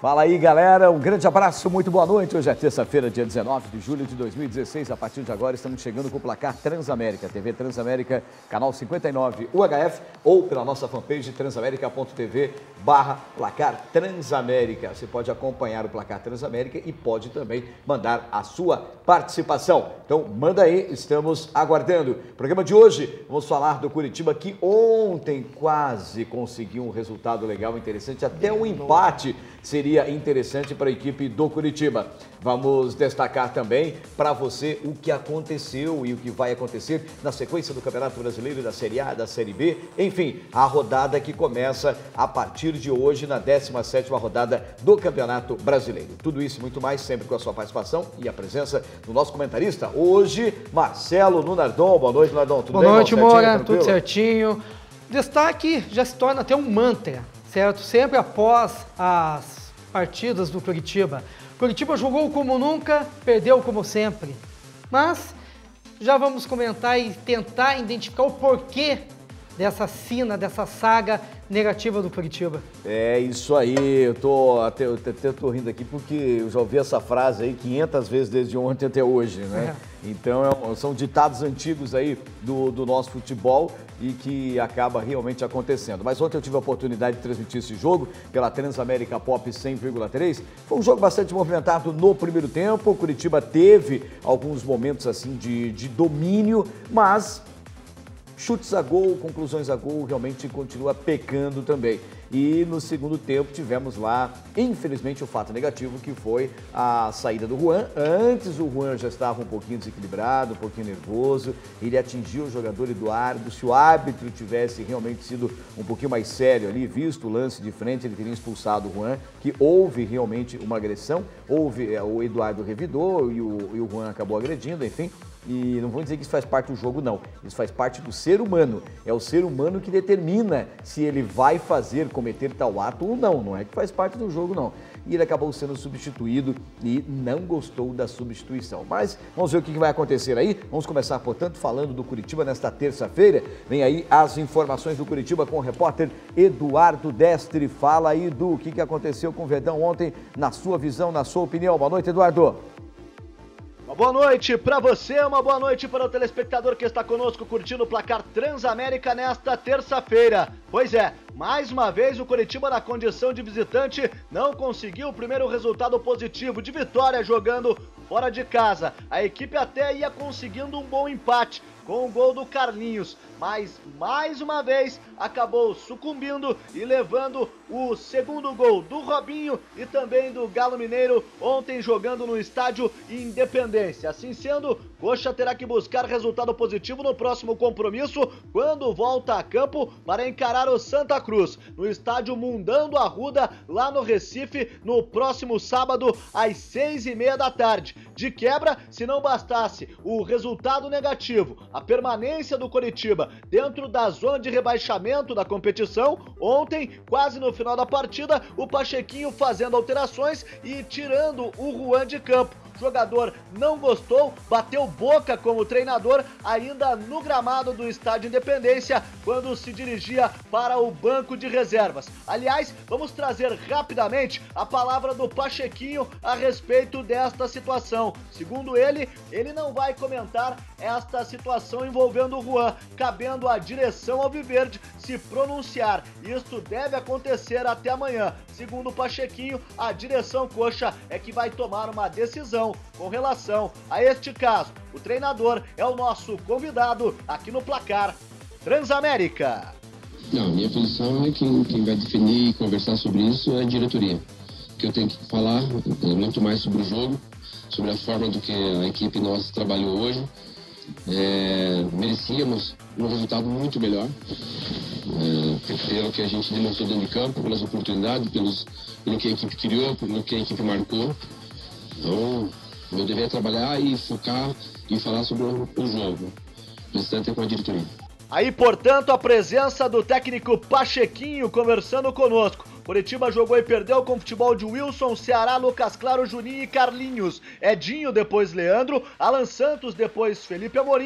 Fala aí, galera, um grande abraço, muito boa noite. Hoje é terça-feira, dia 19 de julho de 2016. A partir de agora estamos chegando com o placar Transamérica, TV Transamérica, canal 59 UHF ou pela nossa fanpage transamerica.tv/placar Transamérica. Você pode acompanhar o placar Transamérica e pode também mandar a sua participação. Então manda aí, estamos aguardando. Programa de hoje, vamos falar do Curitiba que ontem quase conseguiu um resultado legal, interessante, até um empate seria interessante para a equipe do Curitiba. Vamos destacar também para você o que aconteceu e o que vai acontecer na sequência do Campeonato Brasileiro, da Série A, da Série B, enfim, a rodada que começa a partir de hoje na 17ª rodada do Campeonato Brasileiro. Tudo isso e muito mais, sempre com a sua participação e a presença do nosso comentarista, hoje, Marcelo Lunardon. Boa noite, Lunardon. Tudo bem? Boa noite, Moura. Tudo certinho. Destaque já se torna até um mantra, certo? Sempre após as partidas do Curitiba. Curitiba jogou como nunca, perdeu como sempre. Mas já vamos comentar e tentar identificar o porquê dessa sina, dessa saga negativa do Curitiba. É isso aí, eu até tô rindo aqui porque eu já ouvi essa frase aí 500 vezes desde ontem até hoje, né? Então são ditados antigos aí do nosso futebol e que acaba realmente acontecendo. Mas ontem eu tive a oportunidade de transmitir esse jogo pela Transamérica Pop 100,3. Foi um jogo bastante movimentado no primeiro tempo. O Curitiba teve alguns momentos assim de domínio, mas chutes a gol, conclusões a gol, realmente continua pecando também. E no segundo tempo tivemos lá, infelizmente, o fato negativo que foi a saída do Juan. Antes o Juan já estava um pouquinho desequilibrado, um pouquinho nervoso. Ele atingiu o jogador Eduardo. Se o árbitro tivesse realmente sido um pouquinho mais sério ali, visto o lance de frente, ele teria expulsado o Juan, que houve realmente uma agressão. Houve, o Eduardo revidou e o Juan acabou agredindo, enfim. E não vou dizer que isso faz parte do jogo, não. Isso faz parte do ser humano. É o ser humano que determina se ele vai cometer tal ato ou não. Não é que faz parte do jogo, não. E ele acabou sendo substituído e não gostou da substituição. Mas vamos ver o que vai acontecer aí. Vamos começar, portanto, falando do Curitiba nesta terça-feira. Vem aí as informações do Curitiba com o repórter Eduardo Destre. Fala aí, Edu, o que aconteceu com o Verdão ontem, na sua visão, na sua opinião. Boa noite, Eduardo. Uma boa noite para você, uma boa noite para o telespectador que está conosco curtindo o placar Transamérica nesta terça-feira. Pois é, mais uma vez o Curitiba na condição de visitante não conseguiu o primeiro resultado positivo de vitória jogando fora de casa. A equipe até ia conseguindo um bom empate com o gol do Carlinhos, mas mais uma vez acabou sucumbindo e levando o segundo gol do Robinho e também do Galo Mineiro, ontem jogando no estádio Independência. Assim sendo, Coxa terá que buscar resultado positivo no próximo compromisso, quando volta a campo para encarar o Santa Cruz, no estádio Mundão do Arruda, lá no Recife, no próximo sábado, às 6h30 da tarde. De quebra, se não bastasse o resultado negativo, a permanência do Curitiba dentro da zona de rebaixamento da competição, ontem, quase no final da partida, o Pachequinho fazendo alterações e tirando o Juan de campo. O jogador não gostou, bateu boca com o treinador ainda no gramado do Estádio Independência quando se dirigia para o banco de reservas. Aliás, vamos trazer rapidamente a palavra do Pachequinho a respeito desta situação. Segundo ele não vai comentar esta situação envolvendo o Juan, cabendo à direção alviverde se pronunciar. Isto deve acontecer até amanhã. Segundo o Pachequinho, a direção coxa é que vai tomar uma decisão com relação a este caso. O treinador é o nosso convidado aqui no placar Transamérica. Não, minha posição é que quem vai definir e conversar sobre isso é a diretoria. O que eu tenho que falar é muito mais sobre o jogo, sobre a forma do que a equipe nossa trabalhou hoje. Merecíamos um resultado muito melhor, pelo que a gente demonstrou dentro de campo, pelas oportunidades, pelo que a equipe criou, pelo que a equipe marcou. Então, meu dever é trabalhar e focar e falar sobre o jogo. O restante é com a diretoria. Aí, portanto, a presença do técnico Pachequinho conversando conosco. Curitiba jogou e perdeu com o futebol de Wilson, Ceará, Lucas Claro, Juninho e Carlinhos. Edinho, depois Leandro, Alan Santos, depois Felipe Amorim,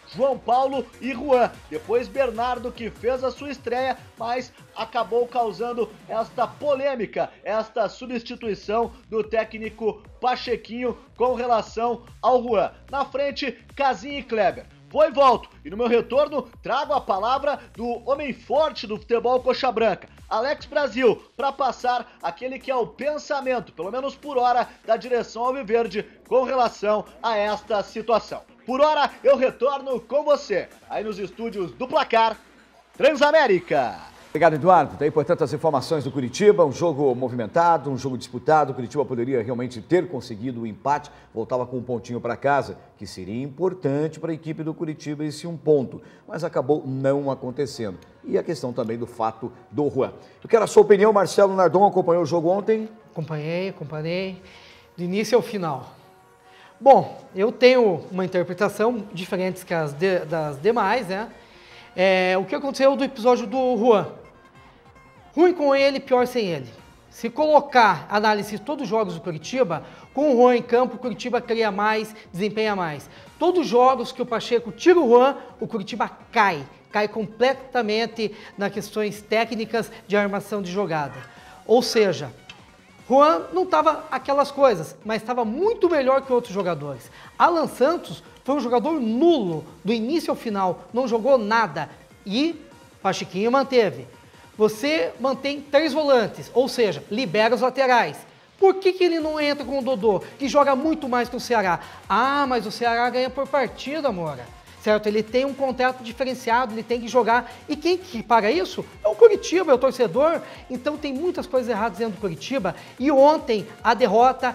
João Paulo e Juan. Depois Bernardo, que fez a sua estreia, mas acabou causando esta polêmica, esta substituição do técnico Pachequinho com relação ao Juan. Na frente, Casim e Kleber. Vou e volto, e no meu retorno trago a palavra do homem forte do futebol coxa branca, Alex Brasil, para passar aquele que é o pensamento, pelo menos por hora, da direção alviverde com relação a esta situação. Por hora, eu retorno com você, aí nos estúdios do Placar Transamérica. Obrigado, Eduardo. Daí, portanto, as informações do Curitiba, um jogo movimentado, um jogo disputado. O Curitiba poderia realmente ter conseguido o empate, voltava com um pontinho para casa, que seria importante para a equipe do Curitiba esse um ponto, mas acabou não acontecendo. E a questão também do fato do Juan. Eu quero a sua opinião, Marcelo Nardon, acompanhou o jogo ontem? Acompanhei, do início ao final. Bom, eu tenho uma interpretação diferente das demais, né? O que aconteceu do episódio do Juan? Ruim com ele, pior sem ele. Se colocar análise de todos os jogos do Curitiba, com o Juan em campo, o Curitiba cria mais, desempenha mais. Todos os jogos que o Pacheco tira o Juan, o Curitiba cai completamente nas questões técnicas de armação de jogada. Ou seja, Juan não estava aquelas coisas, mas estava muito melhor que outros jogadores. Alan Santos foi um jogador nulo, do início ao final, não jogou nada. E Pachequinho manteve. Você mantém 3 volantes, ou seja, libera os laterais. Por que ele não entra com o Dodô, que joga muito mais que o Ceará? Ah, mas o Ceará ganha por partida, Moura. Certo? Ele tem um contrato diferenciado, ele tem que jogar. E quem que paga isso? É o Curitiba, é o torcedor. Então tem muitas coisas erradas dentro do Curitiba. E ontem, a derrota,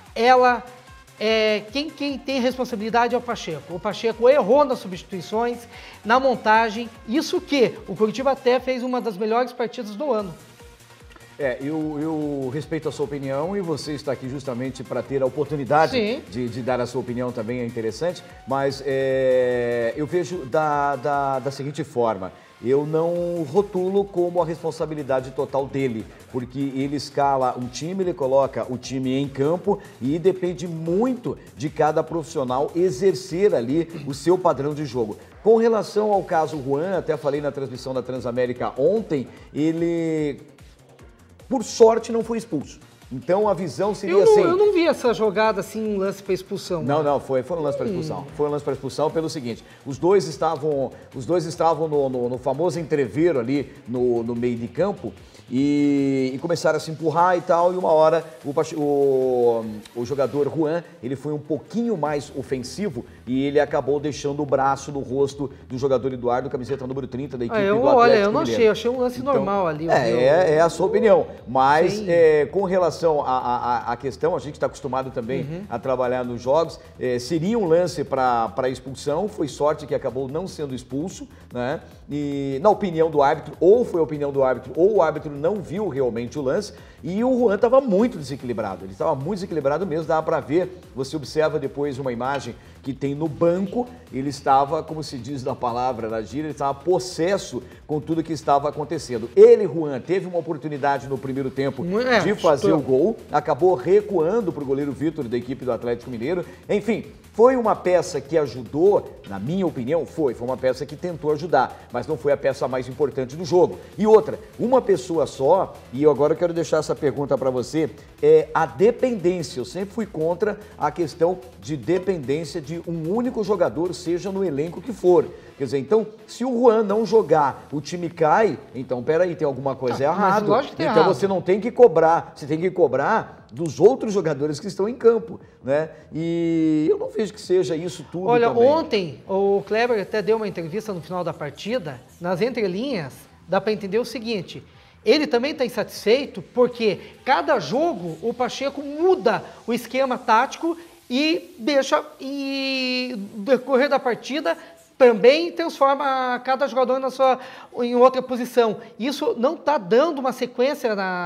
quem tem responsabilidade é o Pacheco. O Pacheco errou nas substituições, na montagem. Isso que o Curitiba até fez uma das melhores partidas do ano. Eu respeito a sua opinião e você está aqui justamente para ter a oportunidade de dar a sua opinião também, é interessante, mas eu vejo da seguinte forma. Eu não rotulo como a responsabilidade total dele, porque ele escala um time, ele coloca o time em campo e depende muito de cada profissional exercer ali o seu padrão de jogo. Com relação ao caso Juan, até falei na transmissão da Transamérica ontem, ele, por sorte, não foi expulso. Então a visão seria assim... Eu não vi essa jogada assim, um lance para expulsão. Não, foi um lance para expulsão. Foi um lance para expulsão pelo seguinte, os dois estavam no famoso entreveiro ali no meio de campo e começaram a se empurrar e tal, e uma hora o jogador Juan, ele foi um pouquinho mais ofensivo e ele acabou deixando o braço no rosto do jogador Eduardo, camiseta número 30 da equipe do Atlético Olha, eu não achei um lance normal ali. É a sua opinião, mas com relação à questão, a gente está acostumado também a trabalhar nos jogos, seria um lance para expulsão, foi sorte que acabou não sendo expulso, né? E na opinião do árbitro, ou foi a opinião do árbitro, ou o árbitro não viu realmente o lance, e o Juan estava muito desequilibrado, ele estava muito desequilibrado mesmo, dava para ver, você observa depois uma imagem que tem no banco, ele estava, como se diz na palavra, na gíria, ele estava possesso com tudo que estava acontecendo. Ele, Juan, teve uma oportunidade no primeiro tempo de fazer o gol, acabou recuando para o goleiro Vitor da equipe do Atlético Mineiro, enfim... Foi uma peça que ajudou, na minha opinião, foi uma peça que tentou ajudar, mas não foi a peça mais importante do jogo. E outra, uma pessoa só, e eu agora quero deixar essa pergunta para você, é a dependência. Eu sempre fui contra a questão de dependência de um único jogador, seja no elenco que for. Quer dizer, então, se o Juan não jogar, o time cai, então, peraí, tem alguma coisa errada. Então, você não tem que cobrar, você tem que cobrar dos outros jogadores que estão em campo, né? E eu não vejo que seja isso tudo. Olha, também. Ontem o Kleber até deu uma entrevista no final da partida, nas entrelinhas, dá para entender o seguinte, ele também está insatisfeito porque cada jogo o Pacheco muda o esquema tático e deixa, e no decorrer da partida, também transforma cada jogador em outra posição. Isso não está dando uma sequência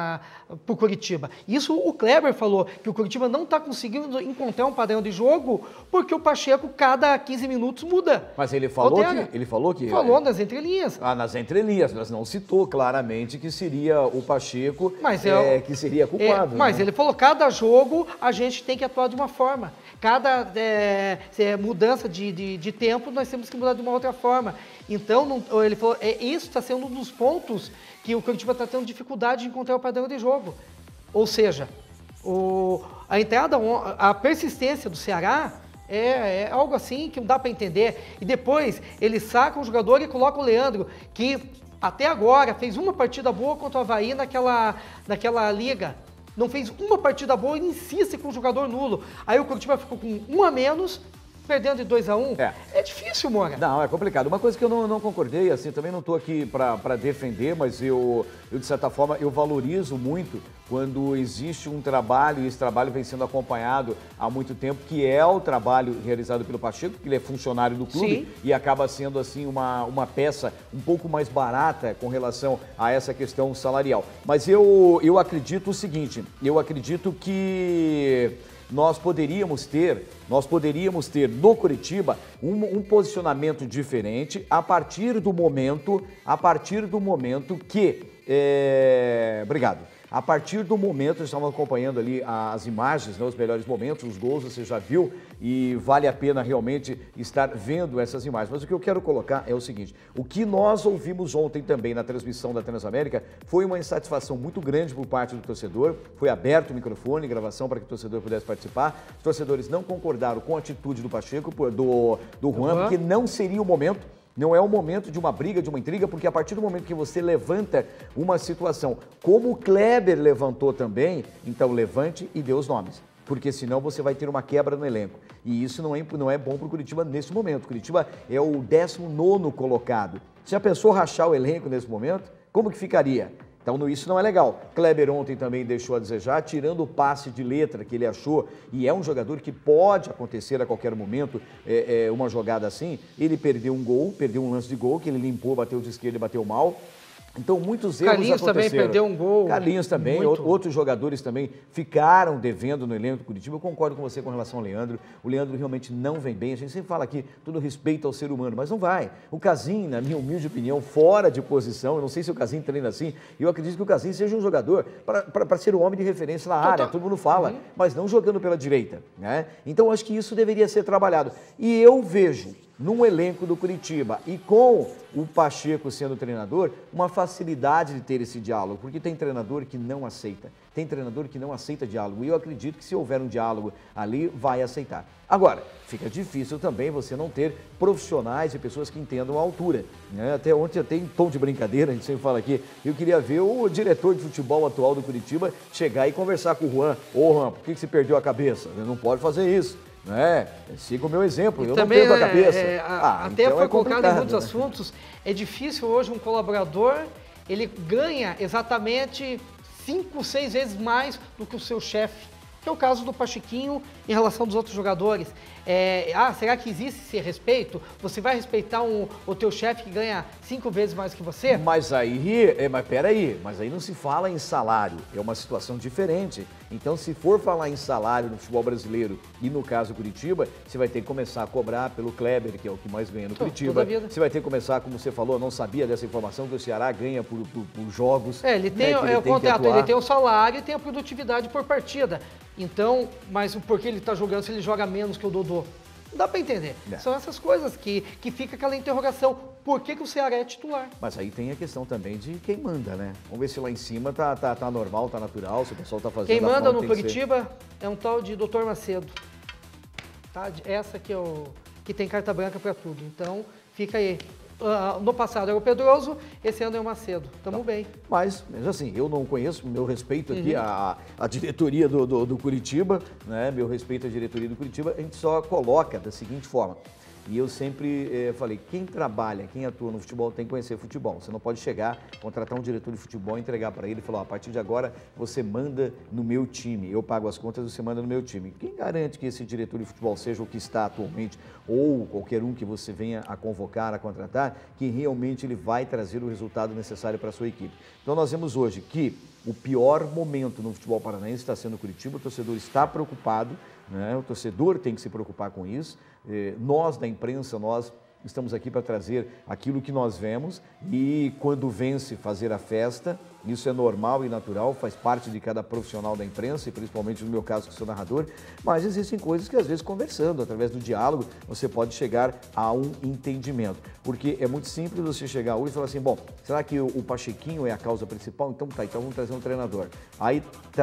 para o Coritiba. Isso o Kleber falou, que o Coritiba não está conseguindo encontrar um padrão de jogo porque o Pacheco, cada 15 minutos, muda. Mas ele falou que... Falou nas entrelinhas. Nas entrelinhas, mas não citou claramente que seria o Pacheco que seria culpado. Mas ele falou, cada jogo a gente tem que atuar de uma forma. Cada mudança de tempo, nós temos que mudar de uma outra forma. Então, ele falou, isso está sendo um dos pontos que o Coritiba está tendo dificuldade de encontrar o padrão de jogo. Ou seja, a persistência do Ceará é algo assim que não dá para entender. E depois ele saca o jogador e coloca o Leandro, que até agora fez uma partida boa contra o Avaí naquela liga. Não fez uma partida boa e insiste com o jogador nulo. Aí o Coritiba ficou com 1 a menos, perdendo de 2-1. É difícil, Moura. Não, é complicado. Uma coisa que eu não concordei, assim, também não estou aqui para defender, mas eu, de certa forma, eu valorizo muito quando existe um trabalho, e esse trabalho vem sendo acompanhado há muito tempo, que é o trabalho realizado pelo Pacheco, que ele é funcionário do clube. Sim. E acaba sendo, assim, uma peça um pouco mais barata com relação a essa questão salarial. Mas eu acredito o seguinte, eu acredito que nós poderíamos ter no Coritiba um posicionamento diferente a partir do momento que... Obrigado. A partir do momento, estamos acompanhando ali as imagens, né, os melhores momentos, os gols, você já viu, e vale a pena realmente estar vendo essas imagens. Mas o que eu quero colocar é o seguinte, o que nós ouvimos ontem também na transmissão da Transamérica foi uma insatisfação muito grande por parte do torcedor, foi aberto o microfone, gravação para que o torcedor pudesse participar, os torcedores não concordaram com a atitude do Pacheco, do Juan, porque não seria o momento. Não é o momento de uma briga, de uma intriga, porque a partir do momento que você levanta uma situação, como o Kleber levantou também, então levante e dê os nomes. Porque senão você vai ter uma quebra no elenco. E isso não é bom para o Coritiba nesse momento. O Coritiba é o 19º colocado. Você já pensou rachar o elenco nesse momento? Como que ficaria? Então isso não é legal. Kleber ontem também deixou a desejar, tirando o passe de letra que ele achou, e é um jogador que pode acontecer a qualquer momento uma jogada assim. Ele perdeu um lance de gol, que ele limpou, bateu de esquerda e bateu mal. Então, muitos erros Carlinhos aconteceram. também perdeu um gol. Carlinhos também, outros jogadores também ficaram devendo no elenco do Coritiba. Eu concordo com você com relação ao Leandro. O Leandro realmente não vem bem. A gente sempre fala aqui, todo respeito ao ser humano, mas não vai. O Casim, na minha humilde opinião, fora de posição, eu não sei se o Casim treina assim, eu acredito que o Casim seja um jogador para ser um homem de referência na área, todo mundo fala, mas não jogando pela direita, né? Então, acho que isso deveria ser trabalhado. E eu vejo num elenco do Coritiba e com o Pacheco sendo treinador, uma facilidade de ter esse diálogo, porque tem treinador que não aceita, diálogo, e eu acredito que se houver um diálogo ali, vai aceitar. Agora, fica difícil também você não ter profissionais e pessoas que entendam a altura, né? Até ontem, até em tom de brincadeira, a gente sempre fala aqui, eu queria ver o diretor de futebol atual do Coritiba chegar e conversar com o Juan. Ô Juan, por que você perdeu a cabeça? Não pode fazer isso. Siga o meu exemplo, eu não perco a cabeça. Até então foi colocado em muitos assuntos, é difícil hoje um colaborador, ele ganha exatamente 5, 6 vezes mais do que o seu chefe, que é o caso do Pachequinho em relação dos outros jogadores. Será que existe esse respeito? Você vai respeitar o teu chefe que ganha 5 vezes mais que você? Mas peraí, mas aí não se fala em salário, é uma situação diferente. Então, se for falar em salário no futebol brasileiro e no caso Curitiba, você vai ter que começar a cobrar pelo Kleber, que é o que mais ganha no Curitiba. Você vai ter que começar, como você falou, eu não sabia dessa informação, que o Ceará ganha por jogos. Ele tem o contrato, ele tem o salário e tem a produtividade por partida. Então, mas por que ele está jogando se ele joga menos que o Dodô? Não dá para entender. São essas coisas que fica aquela interrogação. Por que o Ceará é titular? Mas aí tem a questão também de quem manda, né? Vamos ver se lá em cima tá normal, tá natural, se o pessoal tá fazendo. Quem manda no Curitiba é um tal de Dr. Macedo. Tá? Essa que tem carta branca para tudo. Então, fica aí. No passado era o Pedroso, esse ano é o Macedo. Tamo bem. Mas assim, eu não conheço, meu respeito aqui à diretoria do Curitiba, né? Meu respeito à diretoria do Curitiba, a gente só coloca da seguinte forma. E eu sempre falei, quem trabalha, quem atua no futebol tem que conhecer futebol. Você não pode chegar, contratar um diretor de futebol, entregar para ele e falar, a partir de agora você manda no meu time, eu pago as contas, você manda no meu time. Quem garante que esse diretor de futebol seja o que está atualmente ou qualquer um que você venha a convocar, a contratar, que realmente ele vai trazer o resultado necessário para a sua equipe. Então nós vemos hoje que o pior momento no futebol paranaense está sendo Curitiba, o torcedor está preocupado, né? O torcedor tem que se preocupar com isso. Nós, da imprensa, nós estamos aqui para trazer aquilo que nós vemos e quando vence fazer a festa, isso é normal e natural, faz parte de cada profissional da imprensa e principalmente no meu caso que sou narrador, mas existem coisas que às vezes conversando, através do diálogo, você pode chegar a um entendimento, porque é muito simples você chegar hoje e falar assim, bom, será que o Pachequinho é a causa principal? Então tá, então vamos trazer um treinador. Aí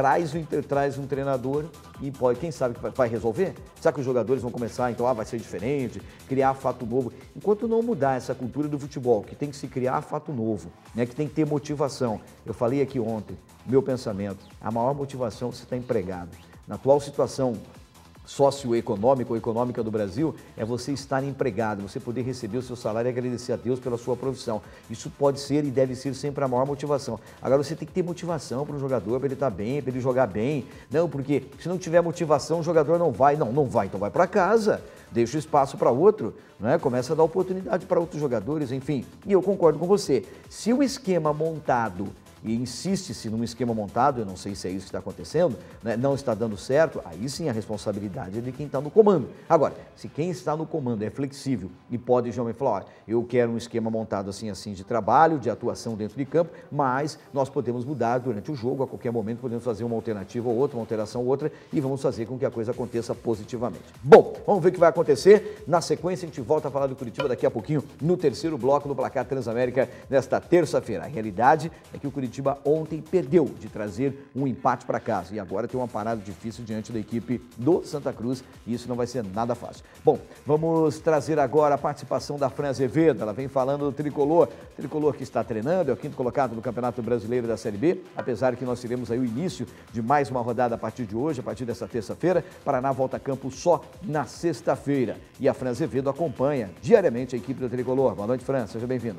traz um treinador e pode, quem sabe que vai resolver? Será que os jogadores vão começar, então vai ser diferente, criar fato novo? Enquanto não mudar essa cultura do futebol, que tem que se criar fato novo, né, que tem que ter motivação. Eu falei aqui ontem, meu pensamento, a maior motivação é você estar empregado. Na atual situação socioeconômica ou econômica do Brasil, é você estar empregado, você poder receber o seu salário e agradecer a Deus pela sua profissão. Isso pode ser e deve ser sempre a maior motivação. Agora você tem que ter motivação para o jogador, para ele estar bem, para ele jogar bem. Não, porque se não tiver motivação, o jogador não vai. Não vai, então vai para casa. Deixa o espaço para outro, né? Começa a dar oportunidade para outros jogadores, enfim. E eu concordo com você. Se o esquema montado e insiste-se num esquema montado, eu não sei se é isso que está acontecendo, né, não está dando certo, aí sim a responsabilidade é de quem está no comando. Agora, se quem está no comando é flexível e pode realmente falar, olha, eu quero um esquema montado assim de trabalho, de atuação dentro de campo, mas nós podemos mudar durante o jogo, a qualquer momento podemos fazer uma alternativa ou outra, uma alteração ou outra e vamos fazer com que a coisa aconteça positivamente. Bom, vamos ver o que vai acontecer. Na sequência, a gente volta a falar do Curitiba daqui a pouquinho, no terceiro bloco do Placar Transamérica, nesta terça-feira. A realidade é que o Curitiba ontem perdeu de trazer um empate para casa e agora tem uma parada difícil diante da equipe do Santa Cruz e isso não vai ser nada fácil. Bom, vamos trazer agora a participação da Fran Azevedo, ela vem falando do Tricolor que está treinando, é o quinto colocado no Campeonato Brasileiro da Série B, apesar que nós teremos aí o início de mais uma rodada a partir de hoje, a partir dessa terça-feira, Paraná volta a campo só na sexta-feira e a Fran Azevedo acompanha diariamente a equipe do Tricolor. Boa noite, Fran, seja bem-vinda.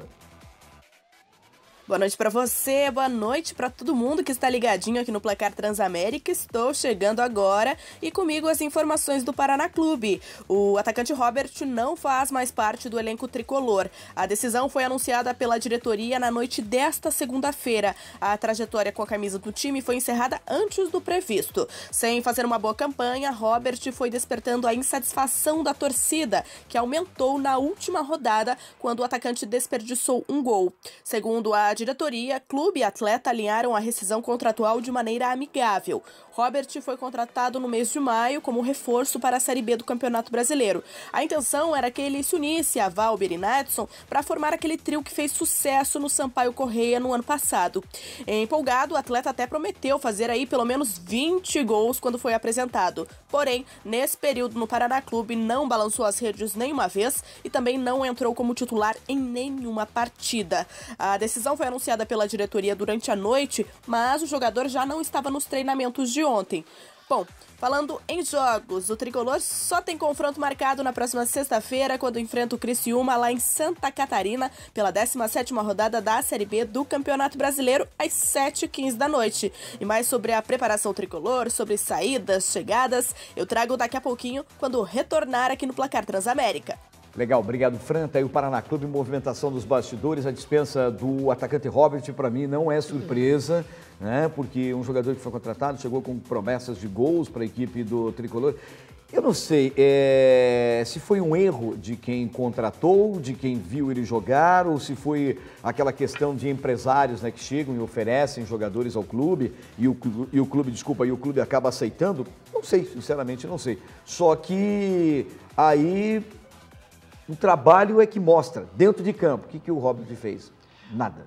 Boa noite para você, boa noite para todo mundo que está ligadinho aqui no Placar Transamérica. Estou chegando agora e comigo as informações do Paraná Clube. O atacante Robert não faz mais parte do elenco tricolor. A decisão foi anunciada pela diretoria na noite desta segunda-feira. A trajetória com a camisa do time foi encerrada antes do previsto. Sem fazer uma boa campanha, Robert foi despertando a insatisfação da torcida, que aumentou na última rodada quando o atacante desperdiçou um gol. Segundo a diretoria, clube e atleta alinharam a rescisão contratual de maneira amigável. Robert foi contratado no mês de maio como reforço para a Série B do Campeonato Brasileiro. A intenção era que ele se unisse a Valber e Nadson para formar aquele trio que fez sucesso no Sampaio Corrêa no ano passado. Empolgado, o atleta até prometeu fazer aí pelo menos 20 gols quando foi apresentado. Porém, nesse período no Paraná Clube não balançou as redes nenhuma vez e também não entrou como titular em nenhuma partida. A decisão foi anunciada pela diretoria durante a noite, mas o jogador já não estava nos treinamentos de ontem. Bom, falando em jogos, o Tricolor só tem confronto marcado na próxima sexta-feira, quando enfrenta o Criciúma lá em Santa Catarina, pela 17ª rodada da Série B do Campeonato Brasileiro, às 7h15 da noite. E mais sobre a preparação tricolor, sobre saídas, chegadas, eu trago daqui a pouquinho, quando retornar aqui no Placar Transamérica. Legal, obrigado, Fran. Tá aí o Paraná Clube, movimentação dos bastidores, a dispensa do atacante Robert, para mim, não é surpresa, né? Porque um jogador que foi contratado chegou com promessas de gols para a equipe do Tricolor. Eu não sei se foi um erro de quem contratou, de quem viu ele jogar, ou se foi aquela questão de empresários, né, que chegam e oferecem jogadores ao clube e o clube acaba aceitando. Não sei, sinceramente, não sei. Só que aí o trabalho é que mostra, dentro de campo, o que o Robert fez? Nada.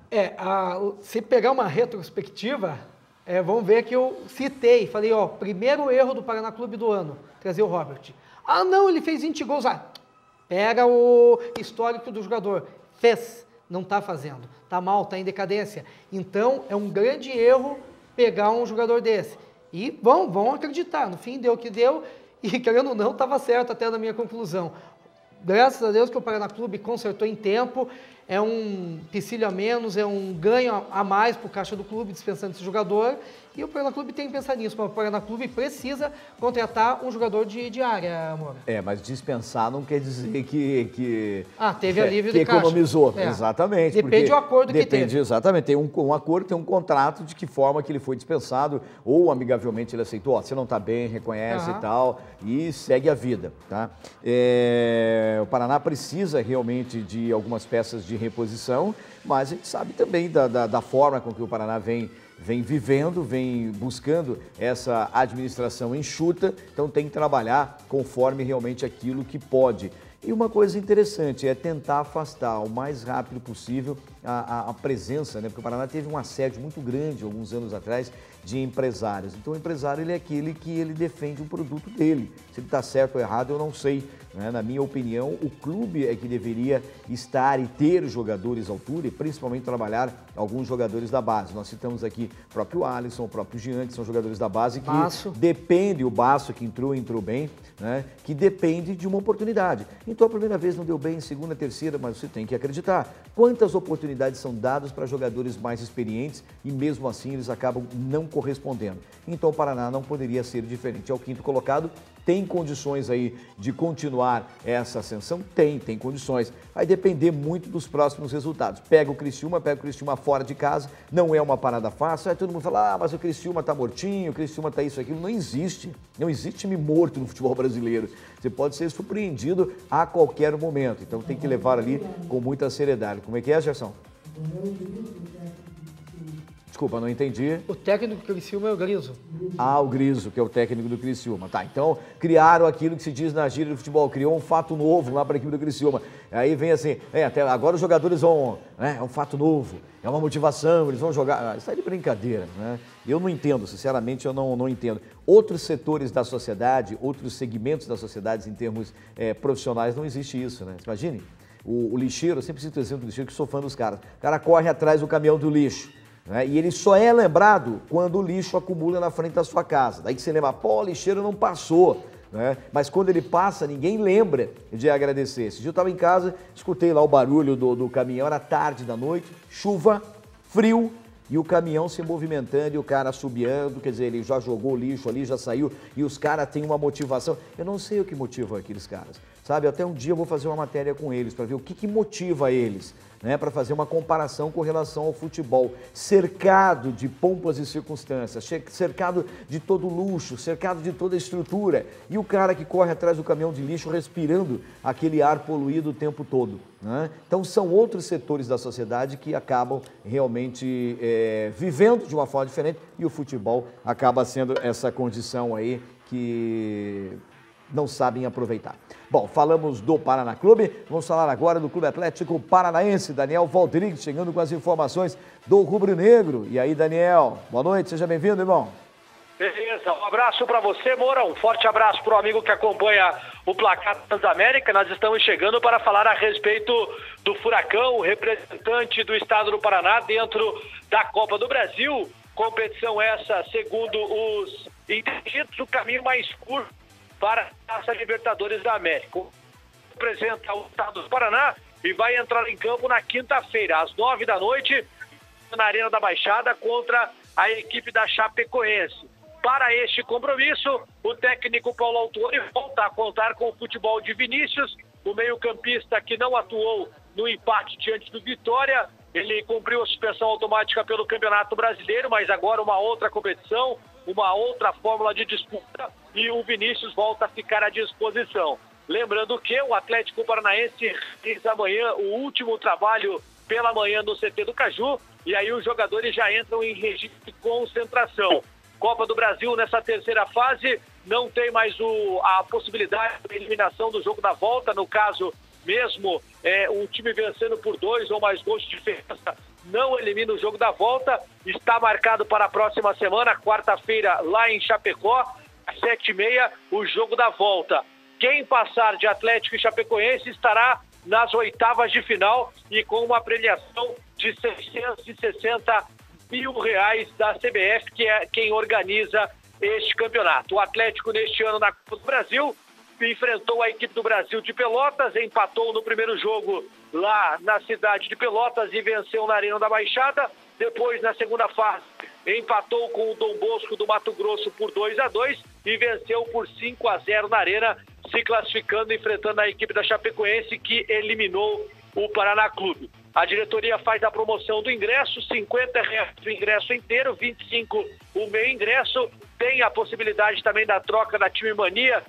Se pegar uma retrospectiva, vamos ver que eu citei, falei, primeiro erro do Paraná Clube do ano, trazer o Robert. Ah, não, ele fez 20 gols. Pega o histórico do jogador. Fez, não está fazendo. Está mal, está em decadência. Então, é um grande erro pegar um jogador desse. E vão acreditar, no fim deu o que deu, e querendo ou não, estava certo até na minha conclusão. Graças a Deus que o Paraná Clube consertou em tempo, é um empecilho a menos, é um ganho a mais para o caixa do clube dispensando esse jogador. E o Paraná Clube tem que pensar nisso, mas o Paraná Clube precisa contratar um jogador de área, amor. Mas dispensar não quer dizer que teve alívio de caixa. Economizou, É. Exatamente. Depende do acordo que teve. Exatamente, tem um acordo, tem um contrato de que forma que ele foi dispensado, ou amigavelmente ele aceitou, você não está bem, reconhece e tal, e segue a vida, tá? O Paraná precisa realmente de algumas peças de reposição, mas a gente sabe também da forma com que o Paraná vem vivendo, vem buscando essa administração enxuta, então tem que trabalhar conforme realmente aquilo que pode. E uma coisa interessante é tentar afastar o mais rápido possível a presença, né? Porque o Paraná teve um assédio muito grande, alguns anos atrás, de empresários. Então o empresário ele é aquele que ele defende o produto dele. Se ele está certo ou errado, eu não sei. Né? Na minha opinião, o clube é que deveria estar e ter jogadores à altura e principalmente trabalhar alguns jogadores da base. Nós citamos aqui o próprio Alisson, o próprio Jean, que são jogadores da base que depende, o Basso que entrou bem, né? Que depende de uma oportunidade. Então a primeira vez não deu bem, segunda, terceira, mas você tem que acreditar. Quantas oportunidades são dadas para jogadores mais experientes e mesmo assim eles acabam não correspondendo. Então o Paraná não poderia ser diferente. É o quinto colocado, tem condições aí de continuar essa ascensão? Tem condições. Vai depender muito dos próximos resultados. Pega o Criciúma fora de casa, não é uma parada fácil. Aí todo mundo fala, mas o Criciúma tá mortinho, o Criciúma tá isso, aquilo. Não existe time morto no futebol brasileiro. Você pode ser surpreendido a qualquer momento. Então tem que levar ali com muita seriedade. Como é que é, Gerson? Desculpa, não entendi. O técnico do Criciúma é o Griso. O Griso, que é o técnico do Criciúma. Tá, então criaram aquilo que se diz na gíria do futebol, criou um fato novo lá para a equipe do Criciúma. Aí vem assim, até agora os jogadores vão, né, é um fato novo, é uma motivação, eles vão jogar. Isso é de brincadeira, né? Eu não entendo, sinceramente eu não entendo. Outros setores da sociedade, outros segmentos da sociedade em termos profissionais, não existe isso, né? Imagine, o lixeiro, eu sempre cito o exemplo do lixeiro, que sou fã dos caras. O cara corre atrás do caminhão do lixo. Né? E ele só é lembrado quando o lixo acumula na frente da sua casa. Daí que você lembra, o lixeiro não passou. Né? Mas quando ele passa, ninguém lembra de agradecer. Esse dia eu estava em casa, escutei lá o barulho do caminhão, era tarde da noite, chuva, frio, e o caminhão se movimentando e o cara assobiando, quer dizer, ele já jogou lixo ali, já saiu, e os caras têm uma motivação. Eu não sei o que motiva aqueles caras, sabe? Até um dia eu vou fazer uma matéria com eles para ver o que motiva eles. Né, para fazer uma comparação com relação ao futebol, cercado de pompas e circunstâncias, cercado de todo luxo, cercado de toda estrutura, e o cara que corre atrás do caminhão de lixo respirando aquele ar poluído o tempo todo. Né? Então são outros setores da sociedade que acabam realmente vivendo de uma forma diferente, e o futebol acaba sendo essa condição aí que não sabem aproveitar. Bom, falamos do Paraná Clube, vamos falar agora do Clube Atlético Paranaense. Daniel Valdrigues chegando com as informações do Rubro Negro. E aí, Daniel, boa noite, seja bem-vindo, irmão. Beleza, um abraço para você, Moura, um forte abraço para o amigo que acompanha o Placar Transamérica. Nós estamos chegando para falar a respeito do Furacão, o representante do estado do Paraná dentro da Copa do Brasil. Competição essa, segundo os entendidos, o caminho mais curto para a Taça Libertadores da América. Representa o estado do Paraná e vai entrar em campo na quinta-feira, às 9 da noite, na Arena da Baixada, contra a equipe da Chapecoense. Para este compromisso, o técnico Paulo Autuori volta a contar com o futebol de Vinícius, o meio-campista que não atuou no empate diante do Vitória. Ele cumpriu a suspensão automática pelo Campeonato Brasileiro, mas agora uma outra competição, uma outra fórmula de disputa, e o Vinícius volta a ficar à disposição. Lembrando que o Atlético Paranaense fez amanhã o último trabalho pela manhã no CT do Caju, e aí os jogadores já entram em regime de concentração. Copa do Brasil nessa terceira fase, não tem mais a possibilidade de eliminação do jogo da volta, no caso mesmo um time vencendo por 2 ou mais gols de diferença, não elimina o jogo da volta. Está marcado para a próxima semana, quarta-feira, lá em Chapecó, às 7h30, o jogo da volta. Quem passar de Atlético e Chapecoense estará nas oitavas de final e com uma premiação de R$660 mil da CBF, que é quem organiza este campeonato. O Atlético, neste ano, na Copa do Brasil, enfrentou a equipe do Brasil de Pelotas, empatou no primeiro jogo lá na cidade de Pelotas e venceu na Arena da Baixada. Depois, na segunda fase, empatou com o Dom Bosco do Mato Grosso por 2-2 e venceu por 5-0 na Arena, se classificando, enfrentando a equipe da Chapecoense, que eliminou o Paraná Clube. A diretoria faz a promoção do ingresso, R$50 o ingresso inteiro, 25 o meio ingresso. Tem a possibilidade também da troca da Time Mania,